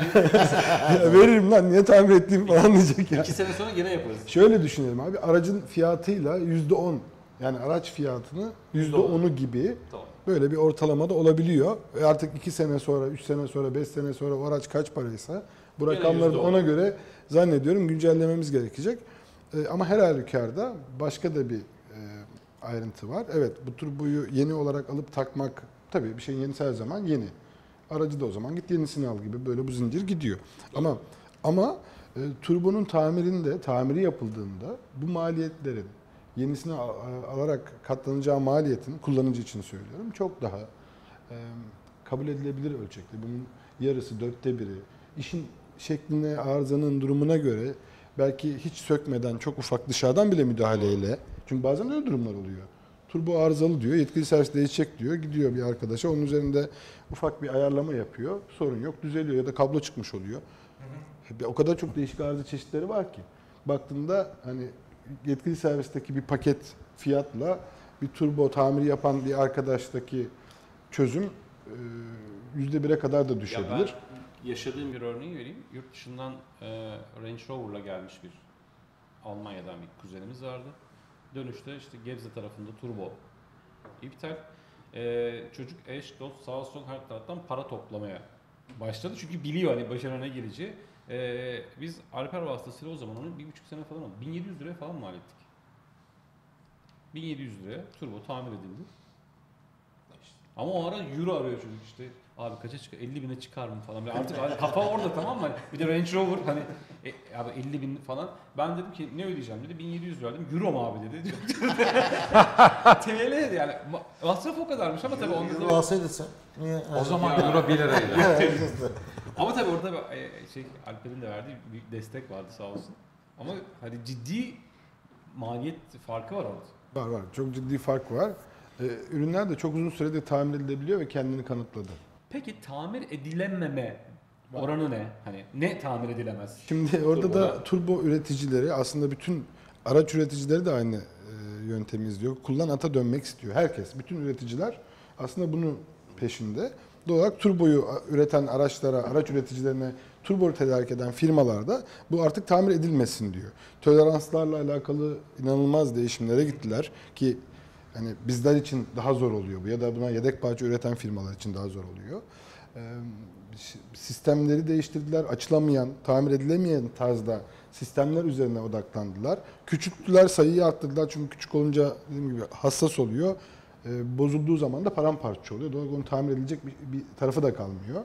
Ya veririm lan niye tamir ettiğim falan diyecek ya. 2 sene sonra gene yaparız. Şöyle düşünelim abi aracın fiyatıyla %10 yani araç fiyatını %10'u gibi Tamam. böyle bir ortalamada olabiliyor. Artık 2 sene sonra, 3 sene sonra, 5 sene sonra o araç kaç paraysa bu Gene rakamları da %10. ona göre zannediyorum güncellememiz gerekecek. Ama her halükarda başka da bir ayrıntı var. Evet, bu turboyu yeni olarak alıp takmak, tabii bir şeyin yenisi her zaman yeni. Aracı da o zaman git yenisini al gibi böyle bu zincir gidiyor. Ama turbonun tamiri yapıldığında bu maliyetlerin yenisini alarak katlanacağı maliyetin, kullanıcı için söylüyorum, çok daha kabul edilebilir ölçekte. Bunun yarısı, 1/4'ü. İşin şekline, arızanın durumuna göre belki hiç sökmeden çok ufak dışarıdan bile müdahaleyle. Çünkü bazen öyle durumlar oluyor. Turbo arızalı diyor, yetkili servis değişecek diyor. Gidiyor bir arkadaşa, onun üzerinde ufak bir ayarlama yapıyor. Sorun yok, düzeliyor ya da kablo çıkmış oluyor. O kadar çok değişik arıza çeşitleri var ki. Baktığında hani yetkili servisteki bir paket fiyatla bir turbo tamiri yapan bir arkadaştaki çözüm %1'e kadar da düşebilir. Ya ben yaşadığım bir örneği vereyim. Yurt dışından Range Rover'la gelmiş bir Almanya'dan bir kuzenimiz vardı. Dönüşte işte Gebze tarafında turbo iptal. Çocuk eş, dost, sağ sol her taraftan para toplamaya başladı. Çünkü biliyor hani başına ne geleceği. Biz Alper vasıtasıyla o zaman onu 1,5 sene falan oldu. 1700 liraya falan mal ettik. 1700 liraya turbo tamir edildi. Ama o ara euro arıyor çocuk işte. Abi kaça çıkar? 50.000'e çıkar mı falan. Artık hani kafa orada, tamam mı? Bir de Range Rover hani abi 50.000 falan. Ben dedim ki ne ödeyeceğim dedi. 1700 lira dedim. Euro mu abi dedi. TL yani masraf o kadarmış ama tabii onda Euro alsaydın sen. O zaman euro 1 liraydı. ama tabii orada Alper'in de verdiği büyük destek vardı sağ olsun. Ama hani ciddi maliyet farkı var orada. Var. Çok ciddi fark var. Ürünler de çok uzun sürede tamir edilebiliyor ve kendini kanıtladı. Peki tamir edilememe oranı ne? Hani ne tamir edilemez? Şimdi orada da turbo üreticileri, aslında bütün araç üreticileri de aynı yöntemi izliyor. Kullan ata dönmek istiyor. Herkes, bütün üreticiler aslında bunun peşinde. Doğal olarak turboyu üreten araçlara, araç üreticilerine turbo tedarik eden firmalarda bu artık tamir edilmesin diyor. Toleranslarla alakalı inanılmaz değişimlere gittiler ki hani bizler için daha zor oluyor bu ya da buna yedek parça üreten firmalar için daha zor oluyor. Sistemleri değiştirdiler, açılamayan, tamir edilemeyen tarzda sistemler üzerine odaklandılar. Küçülttüler, sayıyı arttırdılar çünkü küçük olunca dediğim gibi hassas oluyor. Bozulduğu zaman da paramparça oluyor. Dolayısıyla onu tamir edilecek bir tarafı da kalmıyor.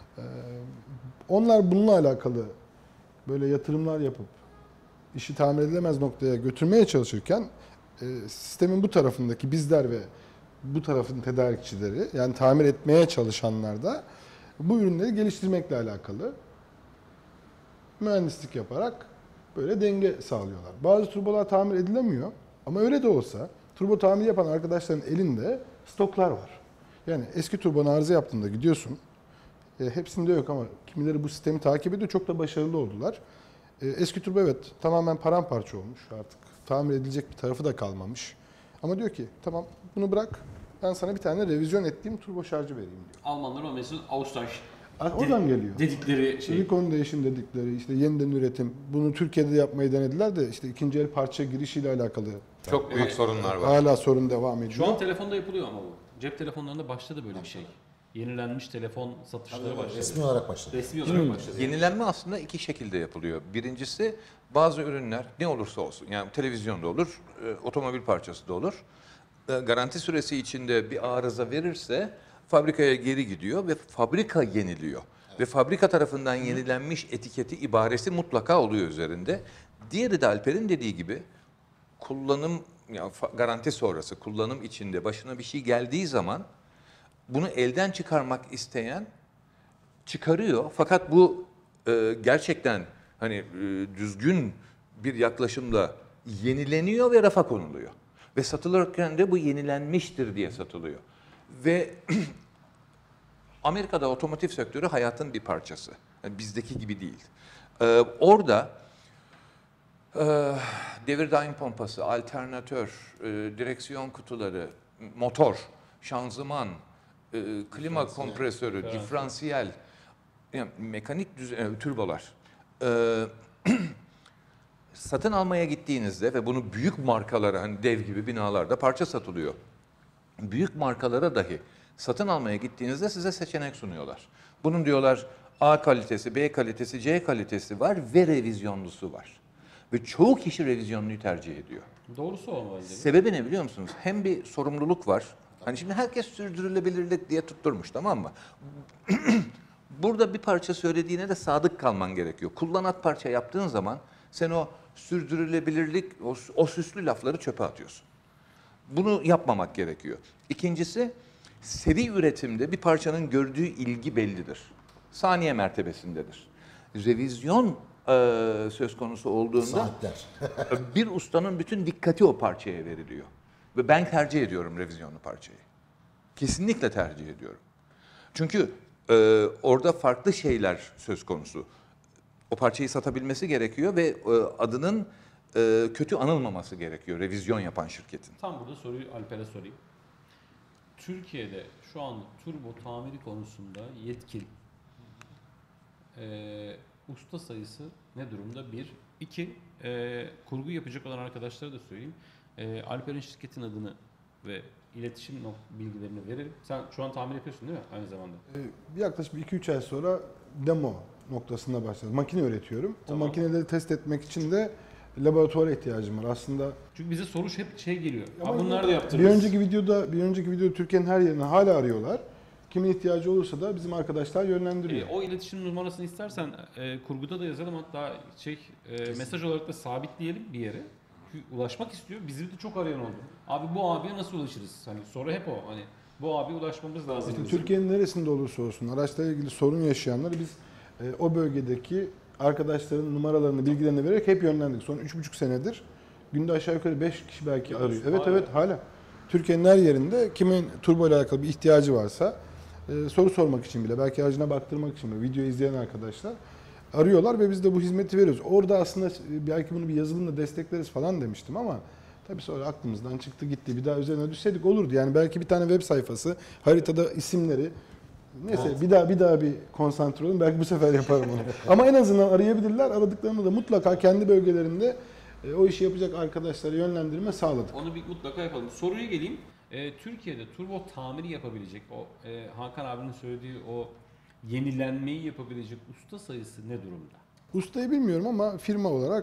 Onlar bununla alakalı böyle yatırımlar yapıp işi tamir edilemez noktaya götürmeye çalışırken sistemin bu tarafındaki bizler ve bu tarafın tedarikçileri, yani tamir etmeye çalışanlar da bu ürünleri geliştirmekle alakalı mühendislik yaparak böyle denge sağlıyorlar. Bazı turbolar tamir edilemiyor ama öyle de olsa turbo tamir yapan arkadaşların elinde stoklar var. Yani eski turbonun arıza yaptığında gidiyorsun, hepsinde yok ama kimileri bu sistemi takip ediyor, çok da başarılı oldular. Eski turbo evet tamamen paramparça olmuş artık. Tamir edilecek bir tarafı da kalmamış. Ama diyor ki tamam bunu bırak, ben sana bir tane revizyon ettiğim turbo şarjı vereyim diyor. Almanlar o mesul Austausch Oradan geliyor. dedikleri şey. Recondation dedikleri, işte yeniden üretim. Bunu Türkiye'de yapmayı denediler de işte ikinci el parça girişiyle alakalı Çok büyük sorunlar var. hala sorun devam ediyor. Şu an telefonda yapılıyor ama bu. Cep telefonlarında başladı böyle bir şey. Yenilenmiş telefon satışları başladı. Resmi olarak başladı. Resmi olarak başladı. Yenilenme aslında iki şekilde yapılıyor. Birincisi bazı ürünler ne olursa olsun, yani televizyonda olur, otomobil parçası da olur. Garanti süresi içinde bir arıza verirse fabrikaya geri gidiyor ve fabrika yeniliyor. Ve fabrika tarafından yenilenmiş etiketi, ibaresi mutlaka oluyor üzerinde. Diğeri de Alper'in dediği gibi kullanım, yani garanti sonrası kullanım içinde başına bir şey geldiği zaman bunu elden çıkarmak isteyen çıkarıyor. Fakat bu gerçekten hani düzgün bir yaklaşımla yenileniyor ve rafa konuluyor. Ve satılırken de bu yenilenmiştir diye satılıyor. Ve Amerika'da otomotiv sektörü hayatın bir parçası. Yani bizdeki gibi değil. Orada devir daim pompası, alternatör, direksiyon kutuları, motor, şanzıman, klima kompresörü, diferansiyel, yani mekanik türbolar. Satın almaya gittiğinizde ve bunu büyük markalara, hani dev gibi binalarda parça satılıyor. Büyük markalara dahi satın almaya gittiğinizde size seçenek sunuyorlar. Bunun diyorlar A kalitesi, B kalitesi, C kalitesi var ve revizyonlusu var. Ve çoğu kişi revizyonluyu tercih ediyor. Doğrusu olmalı. Sebebi ne biliyor musunuz? Hem bir sorumluluk var. Hani şimdi herkes sürdürülebilirlik diye tutturmuş, tamam mı? Burada bir parça söylediğine de sadık kalman gerekiyor. Kullanat parça yaptığın zaman sen o sürdürülebilirlik, o süslü lafları çöpe atıyorsun. Bunu yapmamak gerekiyor. İkincisi, seri üretimde bir parçanın gördüğü ilgi bellidir. Saniye mertebesindedir. Revizyon söz konusu olduğunda Saatler. bir ustanın bütün dikkati o parçaya veriliyor. Ve ben tercih ediyorum revizyonlu parçayı. Kesinlikle tercih ediyorum. Çünkü orada farklı şeyler söz konusu. O parçayı satabilmesi gerekiyor ve adının kötü anılmaması gerekiyor revizyon yapan şirketin. Tam burada soruyu Alper'e sorayım. Türkiye'de şu an turbo tamiri konusunda yetkin usta sayısı ne durumda? Bir. İki, kurgu yapacak olan arkadaşlara da söyleyeyim. Alper'in şirketin adını ve iletişim bilgilerini verelim. Sen şu an tamir yapıyorsun değil mi aynı zamanda? Yaklaşık 2-3 ay sonra demo noktasında başladım. Makine üretiyorum. Tamam. O makineleri test etmek için de laboratuvara ihtiyacım var. Aslında Çünkü bize soru hep şey geliyor. ama Ama bunlar da bir yaptırırız. önceki videoda Türkiye'nin her yerine hala arıyorlar. Kimin ihtiyacı olursa da bizim arkadaşlar yönlendiriyor. O iletişim numarasını istersen kurguda da yazalım, hatta mesaj olarak da sabitleyelim bir yere. Çünkü ulaşmak istiyor. Bizi de çok arayan oldu. Abi bu abiye nasıl ulaşırız? Hani soru hep o. Hani bu abiye ulaşmamız lazım. İşte bizim. Türkiye'nin neresinde olursa olsun araçla ilgili sorun yaşayanları biz o bölgedeki arkadaşların numaralarını, bilgilerini vererek hep yönlendirdik. Son 3,5 senedir günde aşağı yukarı 5 kişi belki arıyor. Evet Hala. evet hala. Türkiye'nin her yerinde kimin turbo ile alakalı bir ihtiyacı varsa soru sormak için bile, belki aracına baktırmak için bile video izleyen arkadaşlar arıyorlar ve biz de bu hizmeti veriyoruz. Orada aslında belki bunu bir yazılımla destekleriz falan demiştim ama tabii sonra aklımızdan çıktı gitti. Bir daha üzerine düşseydik olurdu. Yani belki bir tane web sayfası, haritada isimleri, neyse Evet. bir daha bir konsantre olun. Belki bu sefer yaparım onu. Ama en azından arayabilirler. Aradıklarında da mutlaka kendi bölgelerinde o işi yapacak arkadaşlara yönlendirme sağladık. Onu bir mutlaka yapalım. Soruya geleyim. Türkiye'de turbo tamiri yapabilecek, o Hakan abinin söylediği o yenilenmeyi yapabilecek usta sayısı ne durumda? Ustayı bilmiyorum ama firma olarak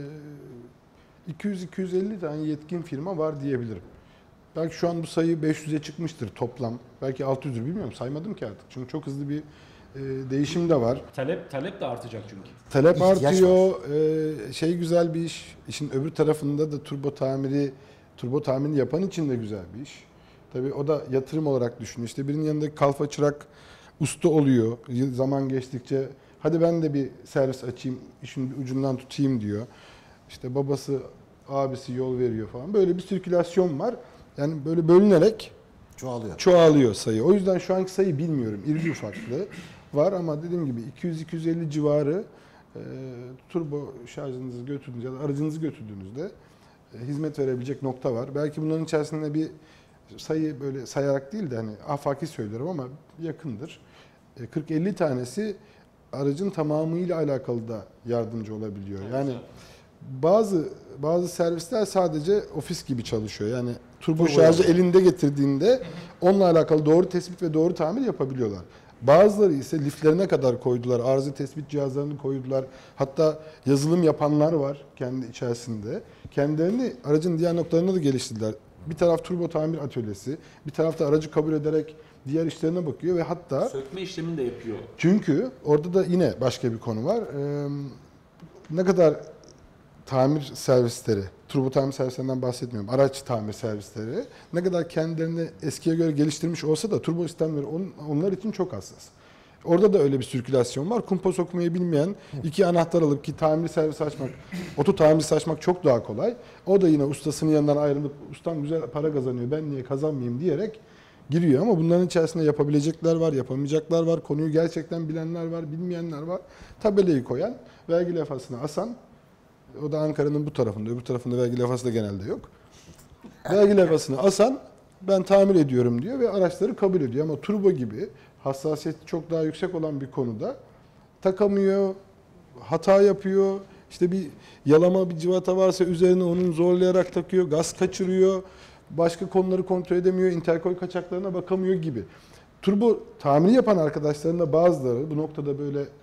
200-250 tane yetkin firma var diyebilirim. Belki şu an bu sayı 500'e çıkmıştır toplam. Belki 600'dür bilmiyorum. Saymadım ki artık. Çünkü çok hızlı bir değişim de var. Talep de artacak çünkü. Talep İhtiyaç artıyor. Güzel bir iş. İşin öbür tarafında da turbo tamirini yapan için de güzel bir iş. Tabii o da yatırım olarak düşünüyor. İşte birinin yanında kalfa çırak usta oluyor. Zaman geçtikçe hadi ben de bir servis açayım, işin bir ucundan tutayım diyor. İşte babası, abisi yol veriyor falan. Böyle bir sirkülasyon var. Yani böyle bölünerek çoğalıyor sayı. O yüzden şu anki sayı bilmiyorum. İrili ufaklı var ama dediğim gibi 200-250 civarı turbo şarjınızı götürdüğünüzde ya da aracınızı götürdüğünüzde hizmet verebilecek nokta var. Belki bunların içerisinde bir sayı böyle sayarak değil de hani afaki söylüyorum ama yakındır. 40-50 tanesi aracın tamamıyla alakalı da yardımcı olabiliyor. Yani bazı servisler sadece ofis gibi çalışıyor. Yani turbo şarjı elinde getirdiğinde onunla alakalı doğru tespit ve doğru tamir yapabiliyorlar. Bazıları ise liflerine kadar koydular, arıza tespit cihazlarını koydular. Hatta yazılım yapanlar var kendi içerisinde. Kendilerini aracın diğer noktalarına da geliştirdiler. Bir taraf turbo tamir atölyesi, bir tarafta aracı kabul ederek diğer işlerine bakıyor ve hatta Sökme işlemini de yapıyor. çünkü orada da yine başka bir konu var. Ne kadar tamir servisleri, turbo tamir servislerinden bahsetmiyorum, araç tamir servisleri ne kadar kendilerini eskiye göre geliştirmiş olsa da turbo sistemleri onlar için çok hassas. Orada da öyle bir sirkülasyon var. Kumpas okumayı bilmeyen iki anahtar alıp ki tamir servisi açmak, oto tamircisi açmak çok daha kolay. O da yine ustasının yanından ayrılıp ustam güzel para kazanıyor ben niye kazanmayayım diyerek giriyor ama bunların içerisinde yapabilecekler var, yapamayacaklar var, konuyu gerçekten bilenler var, bilmeyenler var. Tabelayı koyan, vergi levhasını asan, o da Ankara'nın bu tarafında, öbür tarafında vergi levhası da genelde yok. Vergi levhasını asan, ben tamir ediyorum diyor ve araçları kabul ediyor. Ama turbo gibi hassasiyeti çok daha yüksek olan bir konuda takamıyor, hata yapıyor, işte bir yalama, bir cıvata varsa üzerine onun zorlayarak takıyor, gaz kaçırıyor, başka konuları kontrol edemiyor, interkol kaçaklarına bakamıyor gibi. Turbo tamiri yapan arkadaşların da bazıları bu noktada böyle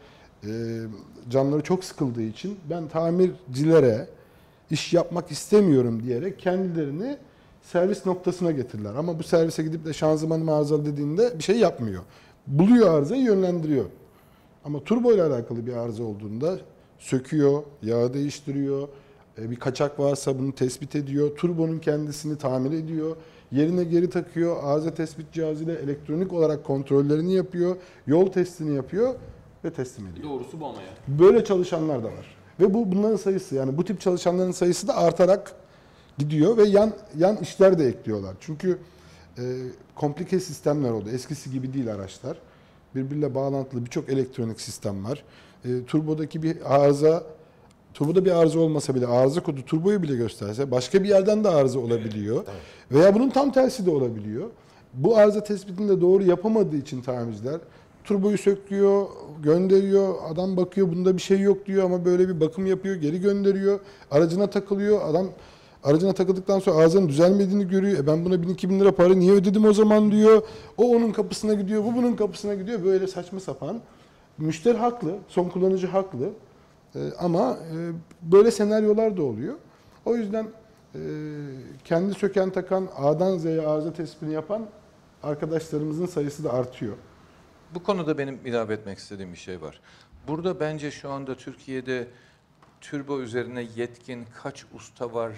canları çok sıkıldığı için ben tamircilere iş yapmak istemiyorum diyerek kendilerini servis noktasına getirdiler. Ama bu servise gidip de şanzımanım arızalı dediğinde bir şey yapmıyor. Buluyor arızayı, yönlendiriyor. Ama turbo ile alakalı bir arıza olduğunda söküyor, yağı değiştiriyor, bir kaçak varsa bunu tespit ediyor, turbonun kendisini tamir ediyor, yerine geri takıyor, arıza tespit cihazıyla elektronik olarak kontrollerini yapıyor, yol testini yapıyor ve teslim ediyor. Doğrusu bu ama ya. Böyle çalışanlar da var. Ve bunların sayısı, yani bu tip çalışanların sayısı da artarak gidiyor ve yan işler de ekliyorlar. Çünkü komplike sistemler oldu. Eskisi gibi değil araçlar. Birbiriyle bağlantılı birçok elektronik sistem var. Turbodaki bir arıza, turboda bir arıza olmasa bile arıza kodu turboyu bile gösterse başka bir yerden de arıza olabiliyor. Evet. Veya bunun tam tersi de olabiliyor. Bu arıza tespitini de doğru yapamadığı için tamirciler turboyu söküyor, gönderiyor, adam bakıyor bunda bir şey yok diyor ama böyle bir bakım yapıyor, geri gönderiyor, aracına takılıyor, adam aracına takıldıktan sonra arızanın düzelmediğini görüyor. Ben buna 1000-2000 lira para niye ödedim o zaman diyor. O onun kapısına gidiyor, bu bunun kapısına gidiyor. Böyle saçma sapan. Müşteri haklı, son kullanıcı haklı. Ama böyle senaryolar da oluyor. O yüzden kendi söken takan A'dan Z'ye arıza tespitini yapan arkadaşlarımızın sayısı da artıyor. Bu konuda benim ilave etmek istediğim bir şey var. Burada bence şu anda Türkiye'de turbo üzerine yetkin kaç usta var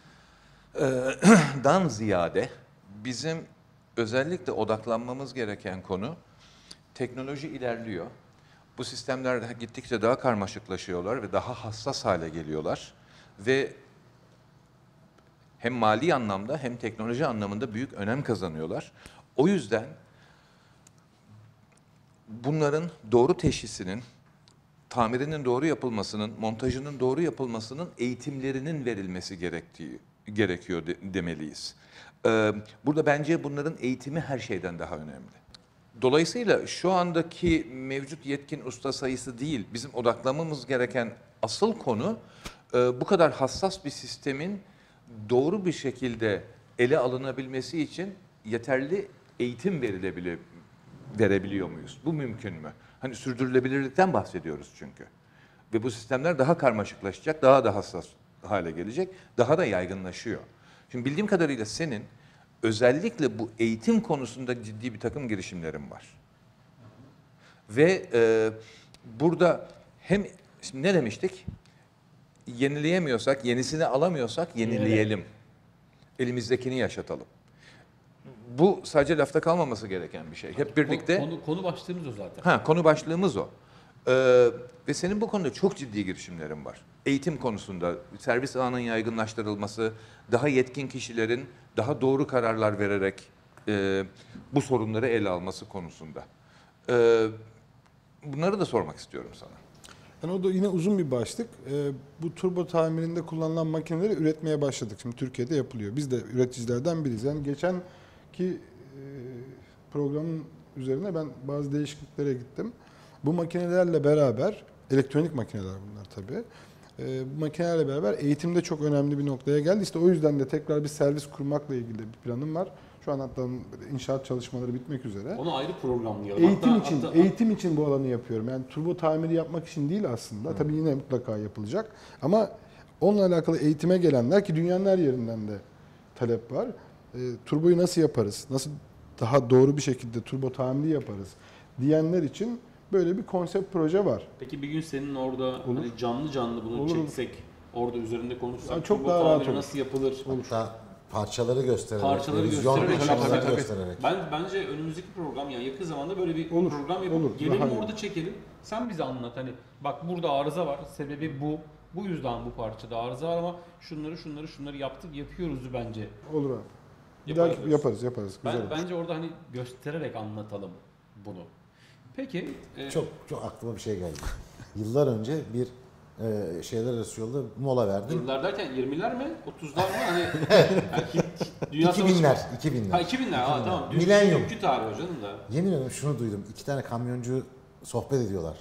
dan ziyade bizim özellikle odaklanmamız gereken konu teknoloji ilerliyor. Bu sistemler gittikçe daha karmaşıklaşıyorlar ve daha hassas hale geliyorlar ve hem mali anlamda hem teknoloji anlamında büyük önem kazanıyorlar. O yüzden bunların doğru teşhisinin, tamirinin doğru yapılmasının, montajının doğru yapılmasının eğitimlerinin verilmesi gerekiyor demeliyiz. Burada bence bunların eğitimi her şeyden daha önemli. Dolayısıyla şu andaki mevcut yetkin usta sayısı değil, bizim odaklamamız gereken asıl konu bu kadar hassas bir sistemin doğru bir şekilde ele alınabilmesi için yeterli eğitim verebiliyor muyuz? Bu mümkün mü? Hani sürdürülebilirlikten bahsediyoruz çünkü. Ve bu sistemler daha karmaşıklaşacak, daha da hassas hale gelecek, daha da yaygınlaşıyor. Şimdi bildiğim kadarıyla senin özellikle bu eğitim konusunda ciddi bir takım girişimlerin var. Ve burada hem, şimdi ne demiştik? Yenileyemiyorsak, yenisini alamıyorsak yenileyelim. Elimizdekini yaşatalım. Bu sadece lafta kalmaması gereken bir şey. Hep birlikte... Konu başlığımız o zaten. Konu başlığımız o. Ve senin bu konuda çok ciddi girişimlerin var. Eğitim konusunda, servis ağının yaygınlaştırılması, daha yetkin kişilerin daha doğru kararlar vererek bu sorunları ele alması konusunda. Bunları da sormak istiyorum sana. Yani o da yine uzun bir başlık. Bu turbo tamirinde kullanılan makineleri üretmeye başladık. Şimdi Türkiye'de yapılıyor. Biz de üreticilerden biriyiz. Yani geçenki programın üzerine ben bazı değişikliklere gittim. Bu makinelerle beraber, elektronik makineler bunlar tabii. Bu makinelerle beraber eğitimde çok önemli bir noktaya geldi. İşte o yüzden de tekrar bir servis kurmakla ilgili bir planım var. Şu an hatta inşaat çalışmaları bitmek üzere. Onu ayrı programlayalım. Eğitim için bu alanı yapıyorum. Yani turbo tamiri yapmak için değil aslında. Tabii yine mutlaka yapılacak. Ama onunla alakalı eğitime gelenler, ki dünyanın her yerinden de talep var. Turboyu nasıl yaparız? Nasıl daha doğru bir şekilde turbo tamiri yaparız diyenler için böyle bir konsept proje var. Peki bir gün senin orada hani canlı bunu çeksek, orada üzerinde konuşsak, yani çok turbo daha rahat tamiri olur. nasıl yapılır? Hatta parçaları göstererek, Parçaları vizyon göstererek, parçaları göstererek. Bence önümüzdeki program, yani yakın zamanda böyle bir Olur, program yapıp olur. gelelim Daha iyi. orada çekelim. Sen bize anlat, hani bak burada arıza var, sebebi bu. Bu yüzden bu parçada arıza var ama şunları yapıyoruz bence. Olur abi. Yaparız. Güzel olur. Bence orada hani göstererek anlatalım bunu. Peki. Çok aklıma bir şey geldi. Yıllar önce bir şeyler arası yolda mola verdim. Yıllar derken 20'ler mi? 30'lar mı? Hani Dünya 2000'ler. Ha 2000'ler. Tamam. Milenyum. Dünkü tarih canım da. Yemin ederim şunu duydum. 2 tane kamyoncu sohbet ediyorlar.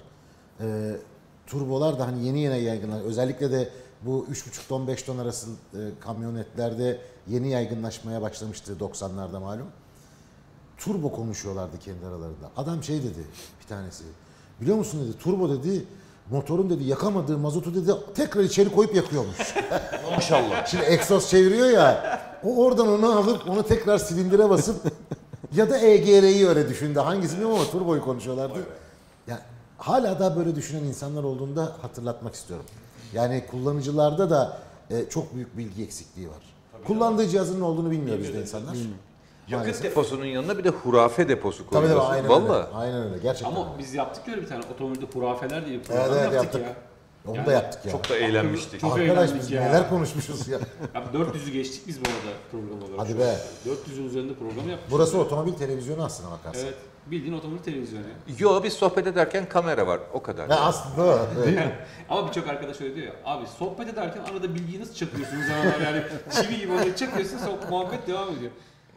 Turbolar da hani yeni yaygınlar. Özellikle de bu 3,5 ton 5 ton arası kamyonetlerde yeni yaygınlaşmaya başlamıştı 90'larda malum. Turbo konuşuyorlardı kendi aralarında. Adam şey dedi bir tanesi. Biliyor musun dedi, turbo dedi, motorun dedi yakamadığı mazotu dedi tekrar içeri koyup yakıyormuş. Maşallah. Şimdi egzoz çeviriyor ya, o oradan onu alıp onu tekrar silindire basıp ya da EGR'yi öyle düşündü. Hangisi bilmiyorum ama turboyu konuşuyorlardı. Yani hala da böyle düşünen insanlar olduğunu da hatırlatmak istiyorum. Yani kullanıcılarda da çok büyük bilgi eksikliği var. Kullandığı cihazın ne olduğunu bilmiyor bizde insanlar. Yakıt Maalesef. deposunun yanına bir de hurafe deposu Tabii koyuyorsun. aynen Vallahi. öyle. Aynen öyle. Gerçekten. Ama öyle. biz yaptık ya öyle bir tane otomobilde hurafeler diye bir program Evet, yaptık, yaptık. ya. Onu Yani da yaptık ya. Çok da eğlenmiştik. Çok Arkadaş eğlendik biz ya. neler konuşmuşuz ya. Ya 400'ü geçtik biz bu arada program olarak. Hadi be. 400'ün üzerinde program yaptık. Burası otomobil televizyonu aslına bakarsan. Evet. Bildiğin otomobil televizyonu. Yo, biz sohbet ederken kamera var. O kadar. Ve aslında değil mi? Ama birçok arkadaş öyle diyor ya. Abi sohbet ederken arada bilgiyi nasıl çakıyorsunuz zamanlar yani çivi gibi oraya çakıyorsun muhabbet devam ediyor.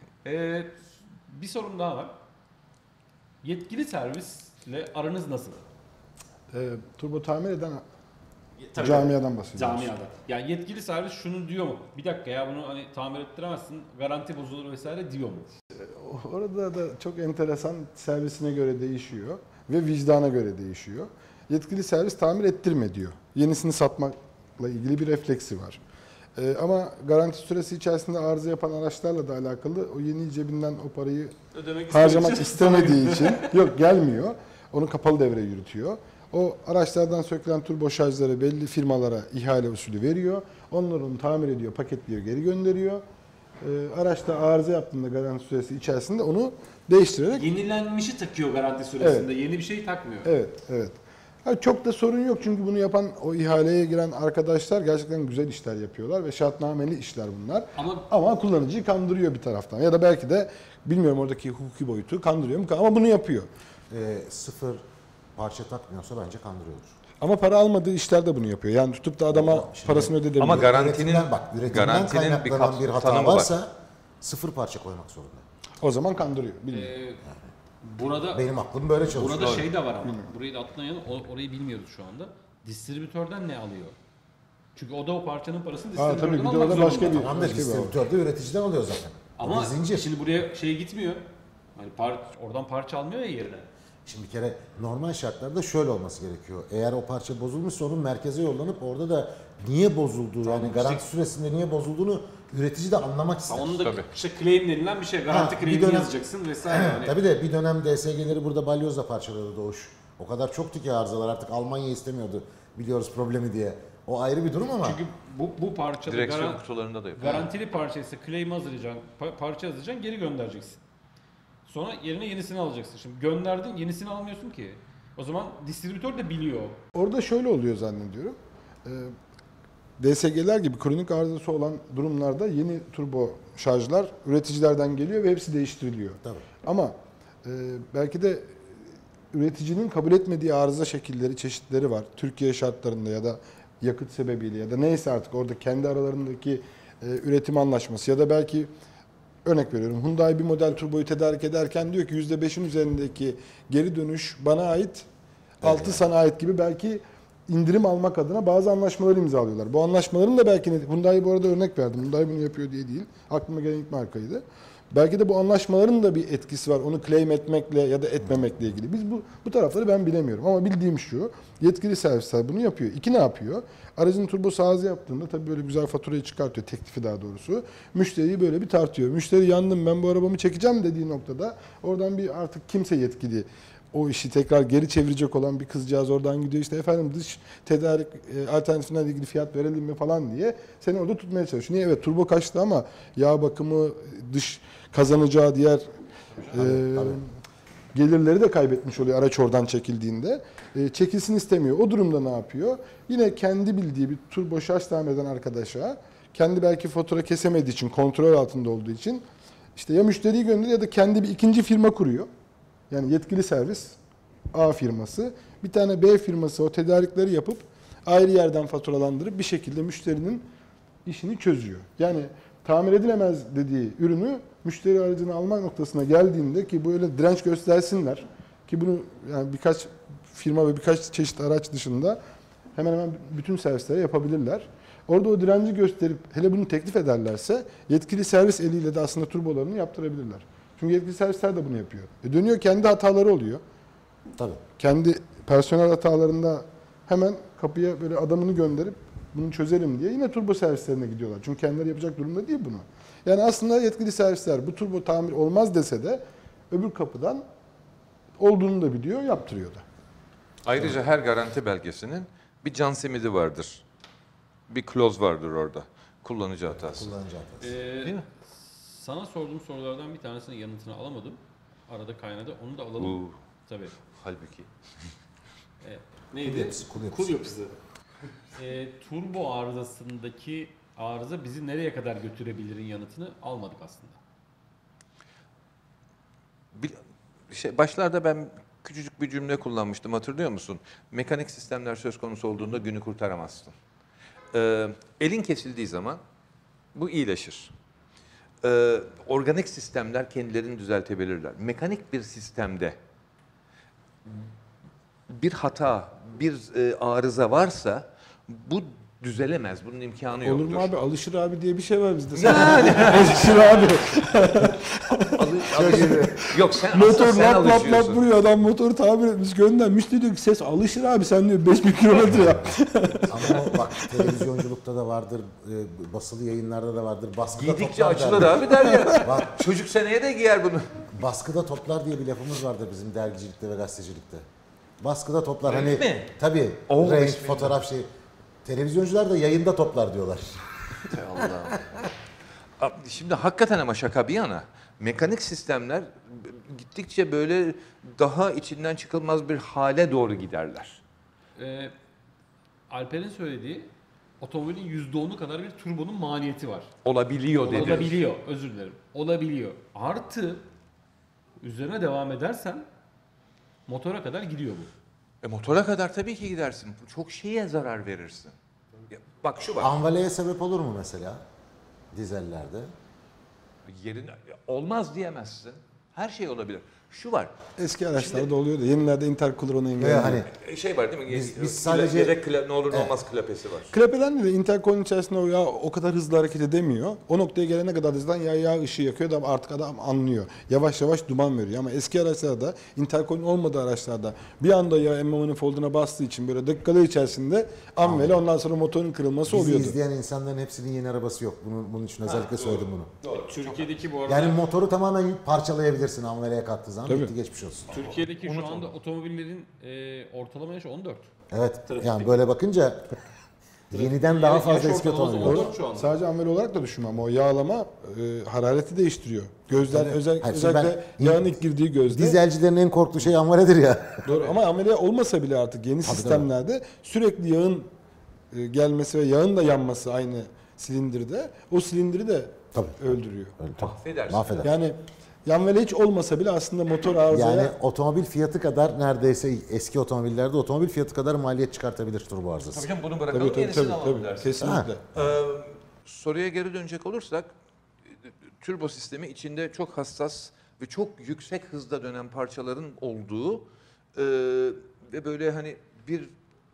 Bir sorun daha var. Yetkili servisle aranız nasıl? Turbo tamir eden Tabii. camiadan bahsediyoruz. Camiada. Yani yetkili servis şunu diyor mu? Bir dakika ya bunu hani tamir ettiremezsin, garanti bozulur vesaire diyor mu? Orada da çok enteresan, servisine göre değişiyor ve vicdana göre değişiyor. Yetkili servis tamir ettirme diyor. Yenisini satmakla ilgili bir refleksi var. Ama garanti süresi içerisinde arıza yapan araçlarla da alakalı o yeni cebinden o parayı Ödemek harcamak istemediği için yok gelmiyor. Onu kapalı devre yürütüyor. O araçlardan sökülen turbo şarjları belli firmalara ihale usulü veriyor. Onlar onu tamir ediyor, paketliyor, geri gönderiyor. Araçta arıza yaptığında garanti süresi içerisinde onu değiştirerek... Yenilenmişi takıyor garanti süresinde. Yeni bir şey takmıyor. Evet, evet. Ha, çok da sorun yok çünkü bunu yapan, o ihaleye giren arkadaşlar gerçekten güzel işler yapıyorlar ve şartnameli işler bunlar. Ama kullanıcıyı kandırıyor bir taraftan. Ya da belki de bilmiyorum oradaki hukuki boyutu kandırıyor mu ama bunu yapıyor. Sıfır parça takmıyorsa bence kandırıyordur. Ama para almadığı işler de bunu yapıyor. Yani tutup da adama Şimdi- parasını ödeyebiliyor. Ama garantinin üretimden garantinin bir kaynaklanan bir hata tanımı var. varsa sıfır parça koymak zorunda. O zaman kandırıyor. Bilmiyorum. Burada Benim aklım böyle çalışıyor. burada şey de var ama. Burayı da atlayan orayı bilmiyoruz şu anda. Distribütörden ne alıyor? Çünkü o da o parçanın parasını tabii, distribütörden bir de almak o da zorunda. başka bir- Tamam da distribütör de üreticiden alıyor zaten. Ama O bir zincir. şimdi buraya şey gitmiyor. Hani oradan parça almıyor ya yerine. Şimdi bir kere normal şartlarda şöyle olması gerekiyor. Eğer o parça bozulmuşsa onun merkeze yollanıp orada da niye bozulduğu yani garanti süresinde niye bozulduğunu üretici de anlamak ister. Onun da Tabii. işte claim denilen bir şey. Garanti Ha, bir claim'i dönem- yazacaksın vesaire. Hani Tabii de bir dönem DSG'leri burada balyozla parçaladı Doğuş. O kadar çoktu ki arızalar artık Almanya istemiyordu biliyoruz problemi diye. O ayrı bir durum ama. Çünkü bu parçada Direksiyon kutularında da yapıyor. garantili parçaysa claim hazırlayacaksın, parça hazırlayacaksın, geri göndereceksin. Sonra yerine yenisini alacaksın. Şimdi gönderdin, yenisini almıyorsun ki. O zaman distribütör de biliyor. Orada şöyle oluyor zannediyorum. DSG'ler gibi kronik arızası olan durumlarda yeni turbo şarjlar üreticilerden geliyor ve hepsi değiştiriliyor. Tabii. Ama belki de üreticinin kabul etmediği arıza şekilleri, çeşitleri var. Türkiye şartlarında ya da yakıt sebebiyle ya da neyse artık orada kendi aralarındaki üretim anlaşması ya da belki örnek veriyorum Hyundai bir model turboyu tedarik ederken diyor ki %5'in üzerindeki geri dönüş bana ait, altı sana ait gibi belki indirim almak adına bazı anlaşmalar imzalıyorlar. Bu anlaşmaların da belki Hyundai'yi bu arada örnek verdim. Hyundai bunu yapıyor diye değil. Aklıma gelen ilk markaydı. Belki de bu anlaşmaların da bir etkisi var. Onu claim etmekle ya da etmemekle ilgili. Biz bu tarafları ben bilemiyorum. Ama bildiğim şu. Yetkili servisler bunu yapıyor. İki ne yapıyor? Aracın turbosu arıza yaptığında tabii böyle güzel faturayı çıkartıyor. Teklifi daha doğrusu. Müşteriyi böyle bir tartıyor. Müşteri yandım ben bu arabamı çekeceğim dediği noktada oradan bir artık kimse yetkili o işi tekrar geri çevirecek olan bir kızcağız oradan gidiyor işte efendim dış tedarik alternatifinden ilgili fiyat verelim mi falan diye seni orada tutmaya çalışıyor. Niye? Evet turbo kaçtı ama yağ bakımı dış kazanacağı diğer gelirleri de kaybetmiş oluyor araç oradan çekildiğinde. Çekilsin istemiyor. O durumda ne yapıyor? Yine kendi bildiği bir turbo şarj tamir eden arkadaşa kendi belki fatura kesemediği için kontrol altında olduğu için işte ya müşteriyi gönderiyor ya da kendi bir ikinci firma kuruyor. Yani yetkili servis A firması, bir tane B firması o tedarikleri yapıp ayrı yerden faturalandırıp bir şekilde müşterinin işini çözüyor. Yani tamir edilemez dediği ürünü müşteri aracını alma noktasına geldiğinde ki böyle direnç göstersinler ki bunu yani birkaç firma ve birkaç çeşit araç dışında hemen hemen bütün servisleri yapabilirler. Orada o direnci gösterip hele bunu teklif ederlerse yetkili servis eliyle de aslında turbolarını yaptırabilirler. Çünkü yetkili servisler de bunu yapıyor. Dönüyor kendi hataları oluyor. Tabii. Kendi personel hatalarında hemen kapıya böyle adamını gönderip bunu çözelim diye yine turbo servislerine gidiyorlar. Çünkü kendileri yapacak durumda değil bunu. Yani aslında yetkili servisler bu turbo tamir olmaz dese de öbür kapıdan olduğunu da biliyor, yaptırıyor da. Ayrıca her garanti belgesinin bir can simidi vardır. Bir clause vardır orada. Kullanıcı hatası. Kullanıcı hatası. Değil mi? Sana sorduğum sorulardan bir tanesinin yanıtını alamadım. Arada kaynadı. Onu da alalım. Tabii. Halbuki. Neydi? Kul yapısı. Turbo arızasındaki arıza bizi nereye kadar götürebilirin yanıtını almadık aslında. Başlarda ben küçücük bir cümle kullanmıştım, hatırlıyor musun? Mekanik sistemler söz konusu olduğunda günü kurtaramazsın. Elin kesildiği zaman bu iyileşir. Organik sistemler kendilerini düzeltebilirler. Mekanik bir sistemde bir hata, bir arıza varsa bu düzelemez. Bunun imkanı yoktur. Olur mu abi? Alışır abi diye bir şey var bizde. Alışır abi. Yok sen Motor sen lap lap lap alışıyorsun. vuruyor. Adam motoru tamir etmiş göndermiş. Diyor ki ses alışır abi sen diyor 5000 kilometre yap. Ama o bak televizyonculukta da vardır, basılı yayınlarda da vardır. Baskıda Giydikçe toplar açılır derler. abi der ya. Bak, Çocuk seneye de giyer bunu. baskıda toplar diye bir lafımız vardır bizim dergicilikte ve gazetecilikte. Baskıda toplar Renk hani mi? tabii Oh, renk, bismillah. fotoğraf şey. Televizyoncular da yayında toplar diyorlar. Allah'ım. Şimdi hakikaten ama şaka bir yana. Mekanik sistemler gittikçe böyle daha içinden çıkılmaz bir hale doğru giderler. Alper'in söylediği otomobilin %10'u kadar bir turbonun maliyeti var. Olabiliyor dedi. Olabiliyor. Özür dilerim. Olabiliyor. Artı üzerine devam edersen motora kadar gidiyor bu. Motora kadar tabii ki gidersin. Çok şeye zarar verirsin. Ya, bak şu var. Anvaleye sebep olur mu mesela dizellerde? Yerin olmaz diyemezsin. Her şey olabilir. Şu var. Eski araçlarda oluyor da yenilerde intercooler onu engelliyor. Hani Şey var değil mi? Biz sadece- Yedek ne olur ne olmaz klapesi var. Klapeden de intercooler'ın içerisinde o yağ o kadar hızlı hareket edemiyor. O noktaya gelene kadar hızdan yağ ışığı yakıyor da artık adam anlıyor. Yavaş yavaş duman veriyor ama eski araçlarda intercooler olmadığı araçlarda bir anda yağ emme manifolduna bastığı için böyle dakikalar içerisinde anvele ondan sonra motorun kırılması bizi oluyordu. izleyen insanların hepsinin yeni arabası yok. Bunun için özellikle söyledim bunu. Doğru. Türkiye'deki bu arada Yani motoru tamamen parçalayabilirsin anvaleye kattığı zaman. Tabii. Bitti geçmiş olsun. Türkiye'deki şu anda otomobillerin ortalama yaşı 14. Evet. Yani böyle bakınca yeniden daha fazla eski ortalaması otomobil. 14 şu anda. Sadece amel olarak da düşünme ama o yağlama harareti değiştiriyor. Gözler Hayır, şimdi özellikle ben- yağın ilk girdiği gözde. Dizelcilerin en korktuğu şey anvaledir ya. Doğru ama ameliyat olmasa bile artık yeni sistemlerde sürekli yağın gelmesi ve yağın da yanması aynı silindirde o silindiri de Tabii. öldürüyor. Mahvedersin. Mahveder. Yani yanvele hiç olmasa bile aslında motor arızaya Yani otomobil fiyatı kadar neredeyse eski otomobillerde otomobil fiyatı kadar maliyet çıkartabilir turbo arızası. Tabii canım bunu bırakalım tabii yenisini alalım dersin. kesinlikle. Soruya geri dönecek olursak, turbo sistemi içinde çok hassas ve çok yüksek hızda dönen parçaların olduğu ve böyle hani bir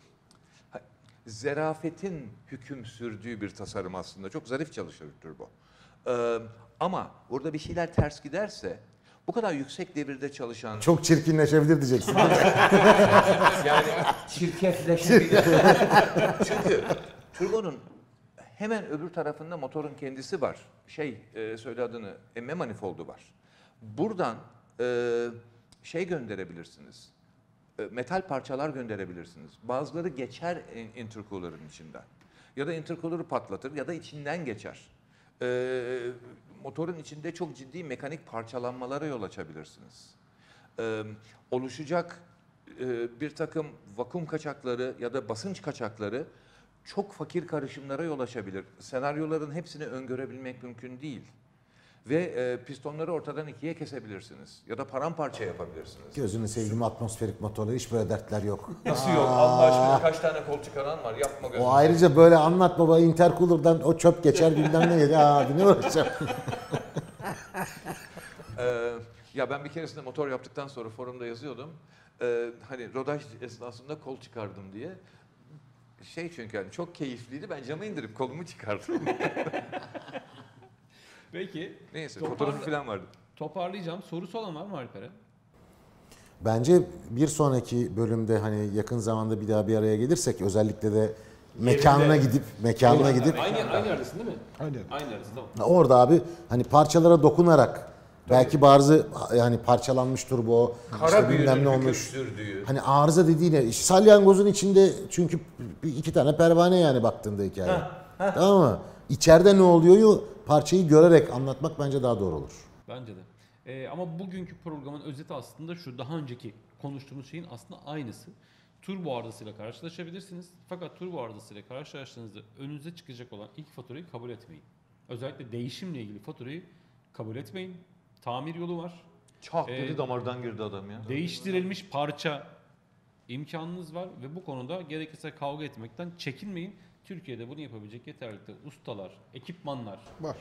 zerafetin hüküm sürdüğü bir tasarım aslında. Çok zarif çalışır turbo. Ama burada bir şeyler ters giderse bu kadar yüksek devirde çalışan Çok çirkinleşebilir diyeceksin. yani çirkefleşebilir. Çünkü turbonun hemen öbür tarafında motorun kendisi var. Söyle adını, emme manifoldu var. Buradan şey gönderebilirsiniz. Metal parçalar gönderebilirsiniz. Bazıları geçer intercooler'ın içinden. Ya da intercooler'ı patlatır ya da içinden geçer. Motorun içinde çok ciddi mekanik parçalanmalara yol açabilirsiniz. Oluşacak bir takım vakum kaçakları ya da basınç kaçakları çok fakir karışımlara yol açabilir. Senaryoların hepsini öngörebilmek mümkün değil. Ve pistonları ortadan ikiye kesebilirsiniz. Ya da paramparça yapabilirsiniz. Gözünü sevdiğim atmosferik motorlar hiç böyle dertler yok. Nasıl yok? Allah aşkına kaç tane kol çıkaran var? Yapma gözünü. O ayrıca böyle anlat baba intercooler'dan o çöp geçer bilmem ne yedi. Abi ne uğraşacağım. Ya ben bir keresinde motor yaptıktan sonra forumda yazıyordum. Hani rodaj esnasında kol çıkardım diye. Çünkü yani çok keyifliydi. Ben camı indirip kolumu çıkardım. Peki Neyse Toparla- fotoğrafı falan vardı. toparlayacağım. Sorusu olan var mı Alper'e? Bence bir sonraki bölümde hani yakın zamanda bir daha bir araya gelirsek özellikle de mekanına gidip Aynı yerdesin değil mi? Aynen. Aynı yerdesin, tamam. orada abi hani parçalara dokunarak belki bazı yani parçalanmış turbo işte bilmem ne olmuş. sürdüğü. Hani arıza dediğine işte salyangozun içinde çünkü iki tane pervane yani baktığında hikaye. Tamam mı? İçeride ne oluyor parçayı görerek anlatmak bence daha doğru olur. Bence de. Ama bugünkü programın özeti aslında şu, daha önceki konuştuğumuz şeyin aslında aynısı. Turbo arızasıyla karşılaşabilirsiniz. Fakat turbo arızasıyla karşılaştığınızda önünüze çıkacak olan ilk faturayı kabul etmeyin. Özellikle değişimle ilgili faturayı kabul etmeyin. Tamir yolu var. Çak dedi damardan girdi adam ya. Değiştirilmiş parça imkanınız var ve bu konuda gerekirse kavga etmekten çekinmeyin. Türkiye'de bunu yapabilecek yeterlikte ustalar, ekipmanlar, Var.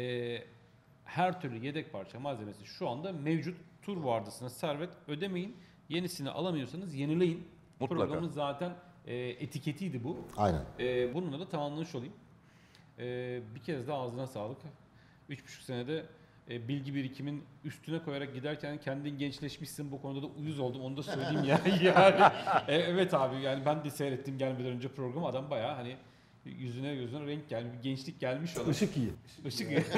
her türlü yedek parça malzemesi şu anda mevcut. Turbo arızasına servet ödemeyin. Yenisini alamıyorsanız yenileyin. Mutlaka. Programın zaten etiketiydi bu. Aynen. Bununla da tamamlamış olayım. Bir kez daha ağzına sağlık. 3,5 senede bilgi birikimin üstüne koyarak giderken kendin gençleşmişsin, bu konuda da uyuz oldum, onu da söyleyeyim ya. Yani, evet abi, yani ben de seyrettim gelmeden önce programı, adam bayağı hani yüzüne gözüne renk gelmiş, bir gençlik gelmiş ona. Işık iyi. Işık iyi.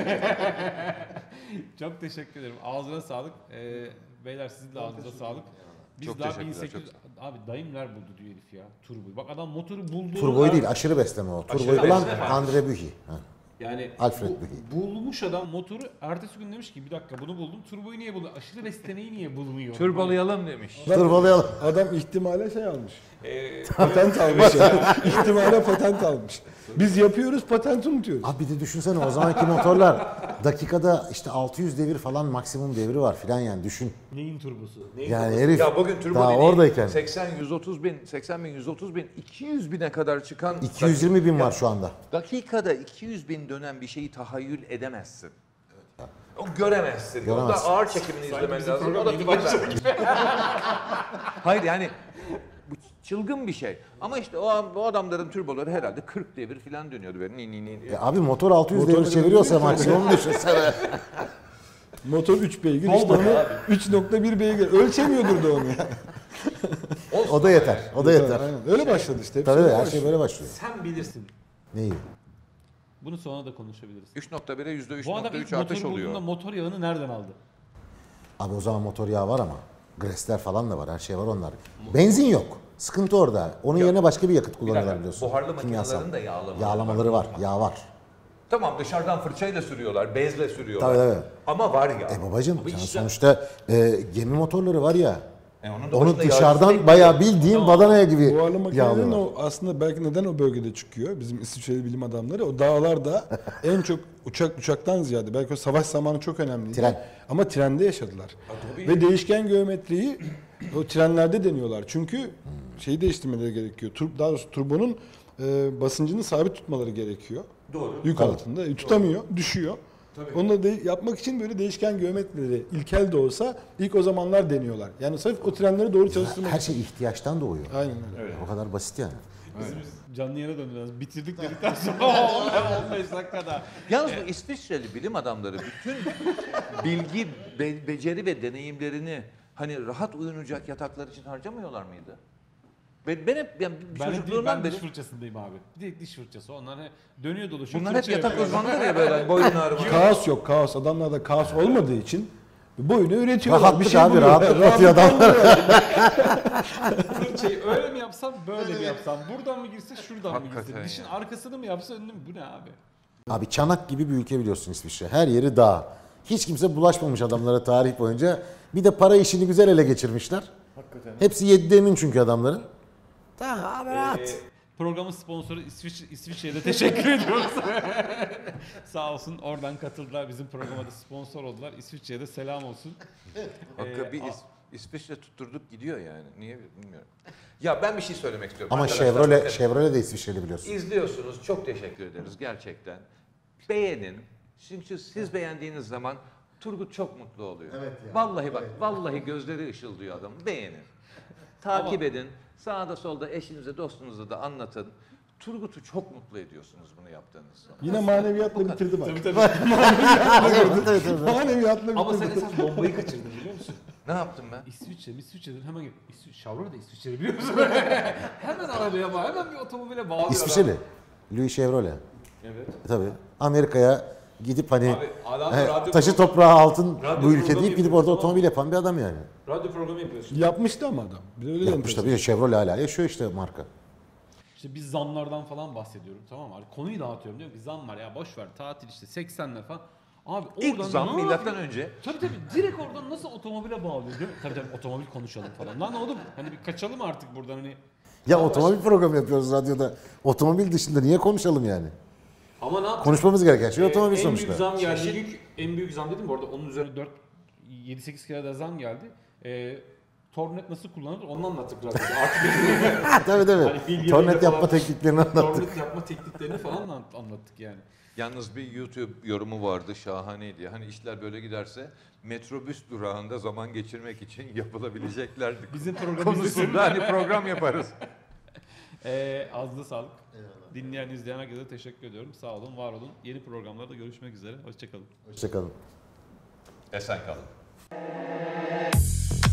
Çok teşekkür ederim. Ağzına sağlık. Beyler sizin de ağzınıza sağlık. Biz Çok daha teşekkürler, 1800 abi dayımlar buldu diyor herif ya turboyu. Bak adam motoru buldu. Turboyu değil aşırı besleme o. Turboyu Aşırı bulan besleme. Andre Bühi. Yani Alfred Bühi. bulmuş adam motoru, ertesi gün demiş ki bir dakika bunu buldum. Turboyu niye buldun? Aşırı beslemeyi niye bulmuyor? Turbolayalım demiş. Turbolayalım. Adam ihtimale şey almış. Patent almış yani. İhtimale patent almış. Biz yapıyoruz, patenti unutuyoruz. Abi bir de düşünsene o zamanki motorlar dakikada işte 600 devir falan maksimum devri var filan yani düşün. Neyin turbosu? Yani herif Ya bugün turbo daha dediğin oradayken 80-130 bin, 80 bin, 130 bin, 200 bine kadar çıkan 220 bin var şu anda. dakikada 200 bin dönen bir şeyi tahayyül edemezsin. O göremezsin. Göremezsin. Onda ağır çekimini izlemen bizim lazım. program O da yeni fikir başladı vermek. Hayır yani bu çılgın bir şey. Ama işte o adamların turboları herhalde 40 devir falan dönüyordu böyle. Abi motor 600 Motor devir çeviriyorsa maksimum düşünsene. Motor 3 beygir, işte onu 3.1 beygir. Ölçemiyordur da onu ya. O da yeter. O da yeter. Aynen. Öyle başladı işte. Tabii Hepsi her öyle şey böyle başlıyor. Sen bilirsin. Neyi? Bunu sonra da konuşabiliriz. 3.1'e Bu adam ilk %3.3 artış motoru bulduğunda oluyor. motor yağını nereden aldı? Abi o zaman motor yağı var ama. Gresler falan da var. Her şey var onlar. Benzin yok. Sıkıntı orada. Onun yerine başka bir yakıt kullanıyorlar biliyorsun. Buharlı Kimyasal. makinelerin de yağlamaları Yağlamaları var. Yağ var. Tamam dışarıdan fırçayla sürüyorlar, bezle sürüyorlar. Tabii. Ama var ya. Babacım Bu yani işler- sonuçta gemi motorları var ya. onun da Onu başında dışarıdan yağ- bayağı bildiğin badanaya gibi Buharlı makinelerin yağlıyorlar. o aslında belki neden o bölgede çıkıyor bizim İsviçreli bilim adamları, o dağlarda en çok uçaktan ziyade belki o savaş zamanı çok önemliydi. Tren. Ama trende yaşadılar. Ve değişken geometriyi o trenlerde deniyorlar. Çünkü şeyi değiştirmeleri gerekiyor. Daha doğrusu turbonun basıncını sabit tutmaları gerekiyor. Doğru. Yük altında. Tutamıyor, düşüyor. Onu da yapmak için böyle değişken geometrileri ilkel de olsa ilk o zamanlar deniyorlar. Yani sırf o trenleri doğru çalıştırmak Her için. şey ihtiyaçtan doğuyor. Aynen öyle. O kadar basit yani. Biz canlı yere döndük. Bitirdik dedikten sonra 15 dakikada. Yalnız bu İsviçreli bilim adamları bütün bilgi, beceri ve deneyimlerini hani rahat uyunacak yataklar için harcamıyorlar mıydı? Ben hep yani çocukluğumdan Ben beri diş fırçasındayım abi. Direkt diş fırçası. Onlar dönüyor dolaşıyor. bunlar hep fırça yatak yapıyorlar. uzmanları ya böyle boyun ağrıma. Kaos yok, kaos. Adamlarda kaos olmadığı için boyunu üretiyorlar. Rahatlık bir şey abi, buluyorlar. rahatlık atıyor adamlar. Fırçayı öyle mi yapsam, böyle mi yapsam? Buradan mı girse, şuradan mı Hakikaten girse? ya. Dişin arkasını mı yapsa, önünü mü? Bu ne abi? Abi çanak gibi bir ülke biliyorsun İsviçre. Her yeri dağ. Hiç kimse bulaşmamış adamlara tarih boyunca. Bir de para işini güzel ele geçirmişler. Hakikaten. Hepsi 7'de emin çünkü adamların. Tamam abi rahat. Programın sponsoru İsviçre'ye de teşekkür ediyoruz. Sağ olsun, oradan katıldılar. Bizim programa da sponsor oldular. İsviçre'ye de selam olsun. Hakikaten bir İsviçre tutturduk gidiyor yani. Niye bilmiyorum. Ya ben bir şey söylemek istiyorum. Ama Arkadaşlar, Chevrolet de İsviçreli biliyorsun. İzliyorsunuz. Çok teşekkür ederiz gerçekten. Beğenin. Çünkü siz beğendiğiniz zaman Turgut çok mutlu oluyor. Evet ya. Vallahi bak, vallahi gözleri ışıldıyor adam. Beğenin. Takip edin. Sağda solda eşinize, dostunuza da anlatın. Turgut'u çok mutlu ediyorsunuz bunu yaptığınız zaman. Yine maneviyatla bitirdi bak. Tabii tabii. Maneviyatla Ama sen bitirdi. esas bombayı kaçırdın biliyor musun? Ne yaptım ben? İsviçre'den hemen Chevrolet de İsviçre biliyor musun? Hemen arabaya bağlı, hemen bir otomobile bağlıyor. İsviçreli. Louis Chevrolet. Evet. Tabii. Amerika'ya gidip hani Abi, adam radyo taşı programı- toprağı altın radyo bu ülke programı deyip gidip yapıyor, orada tamam. otomobil yapan bir adam yani. Radyo programı yapıyoruz. Şimdi. Yapmıştı ama adam. Bir de öyle Yapmış enteresan. tabii. Chevrolet hala yaşıyor işte marka. İşte biz zamlardan falan bahsediyorum, tamam mı? Hani konuyu dağıtıyorum, diyorum ki zam var ya, boş ver, tatil işte 80'le falan. Abi İlk oradan zam ne milattan yapıyor? önce. Tabii direkt oradan nasıl otomobile bağlıyor değil mi? Tabii otomobil konuşalım falan. Lan oğlum hani bir kaçalım artık buradan hani. Ya otomobil programı yapıyoruz radyoda. Otomobil dışında niye konuşalım yani? Ama ne yapacağız? Konuşmamız gereken şey otomobil En sonuçta. büyük zam geldi. En büyük zam dedim bu arada, onun üzerine 7-8 kere de zam geldi. Tornet nasıl kullanılır onu anlattık radyoda. Artık Tabii. Hani bilgileri Tornet de yapma falan- tekniklerini anlattık. tornet yapma tekniklerini falan anlattık yani. Yalnız bir YouTube yorumu vardı, şahaneydi. Hani işler böyle giderse metrobüs durağında zaman geçirmek için yapılabilecekler Bizim programımızda konusunda hani program yaparız. ağzına sağlık. Dinleyen, izleyen herkese teşekkür ediyorum. Sağ olun, var olun. Yeni programlarda görüşmek üzere. Hoşçakalın. Hoşçakalın. Esen kalın.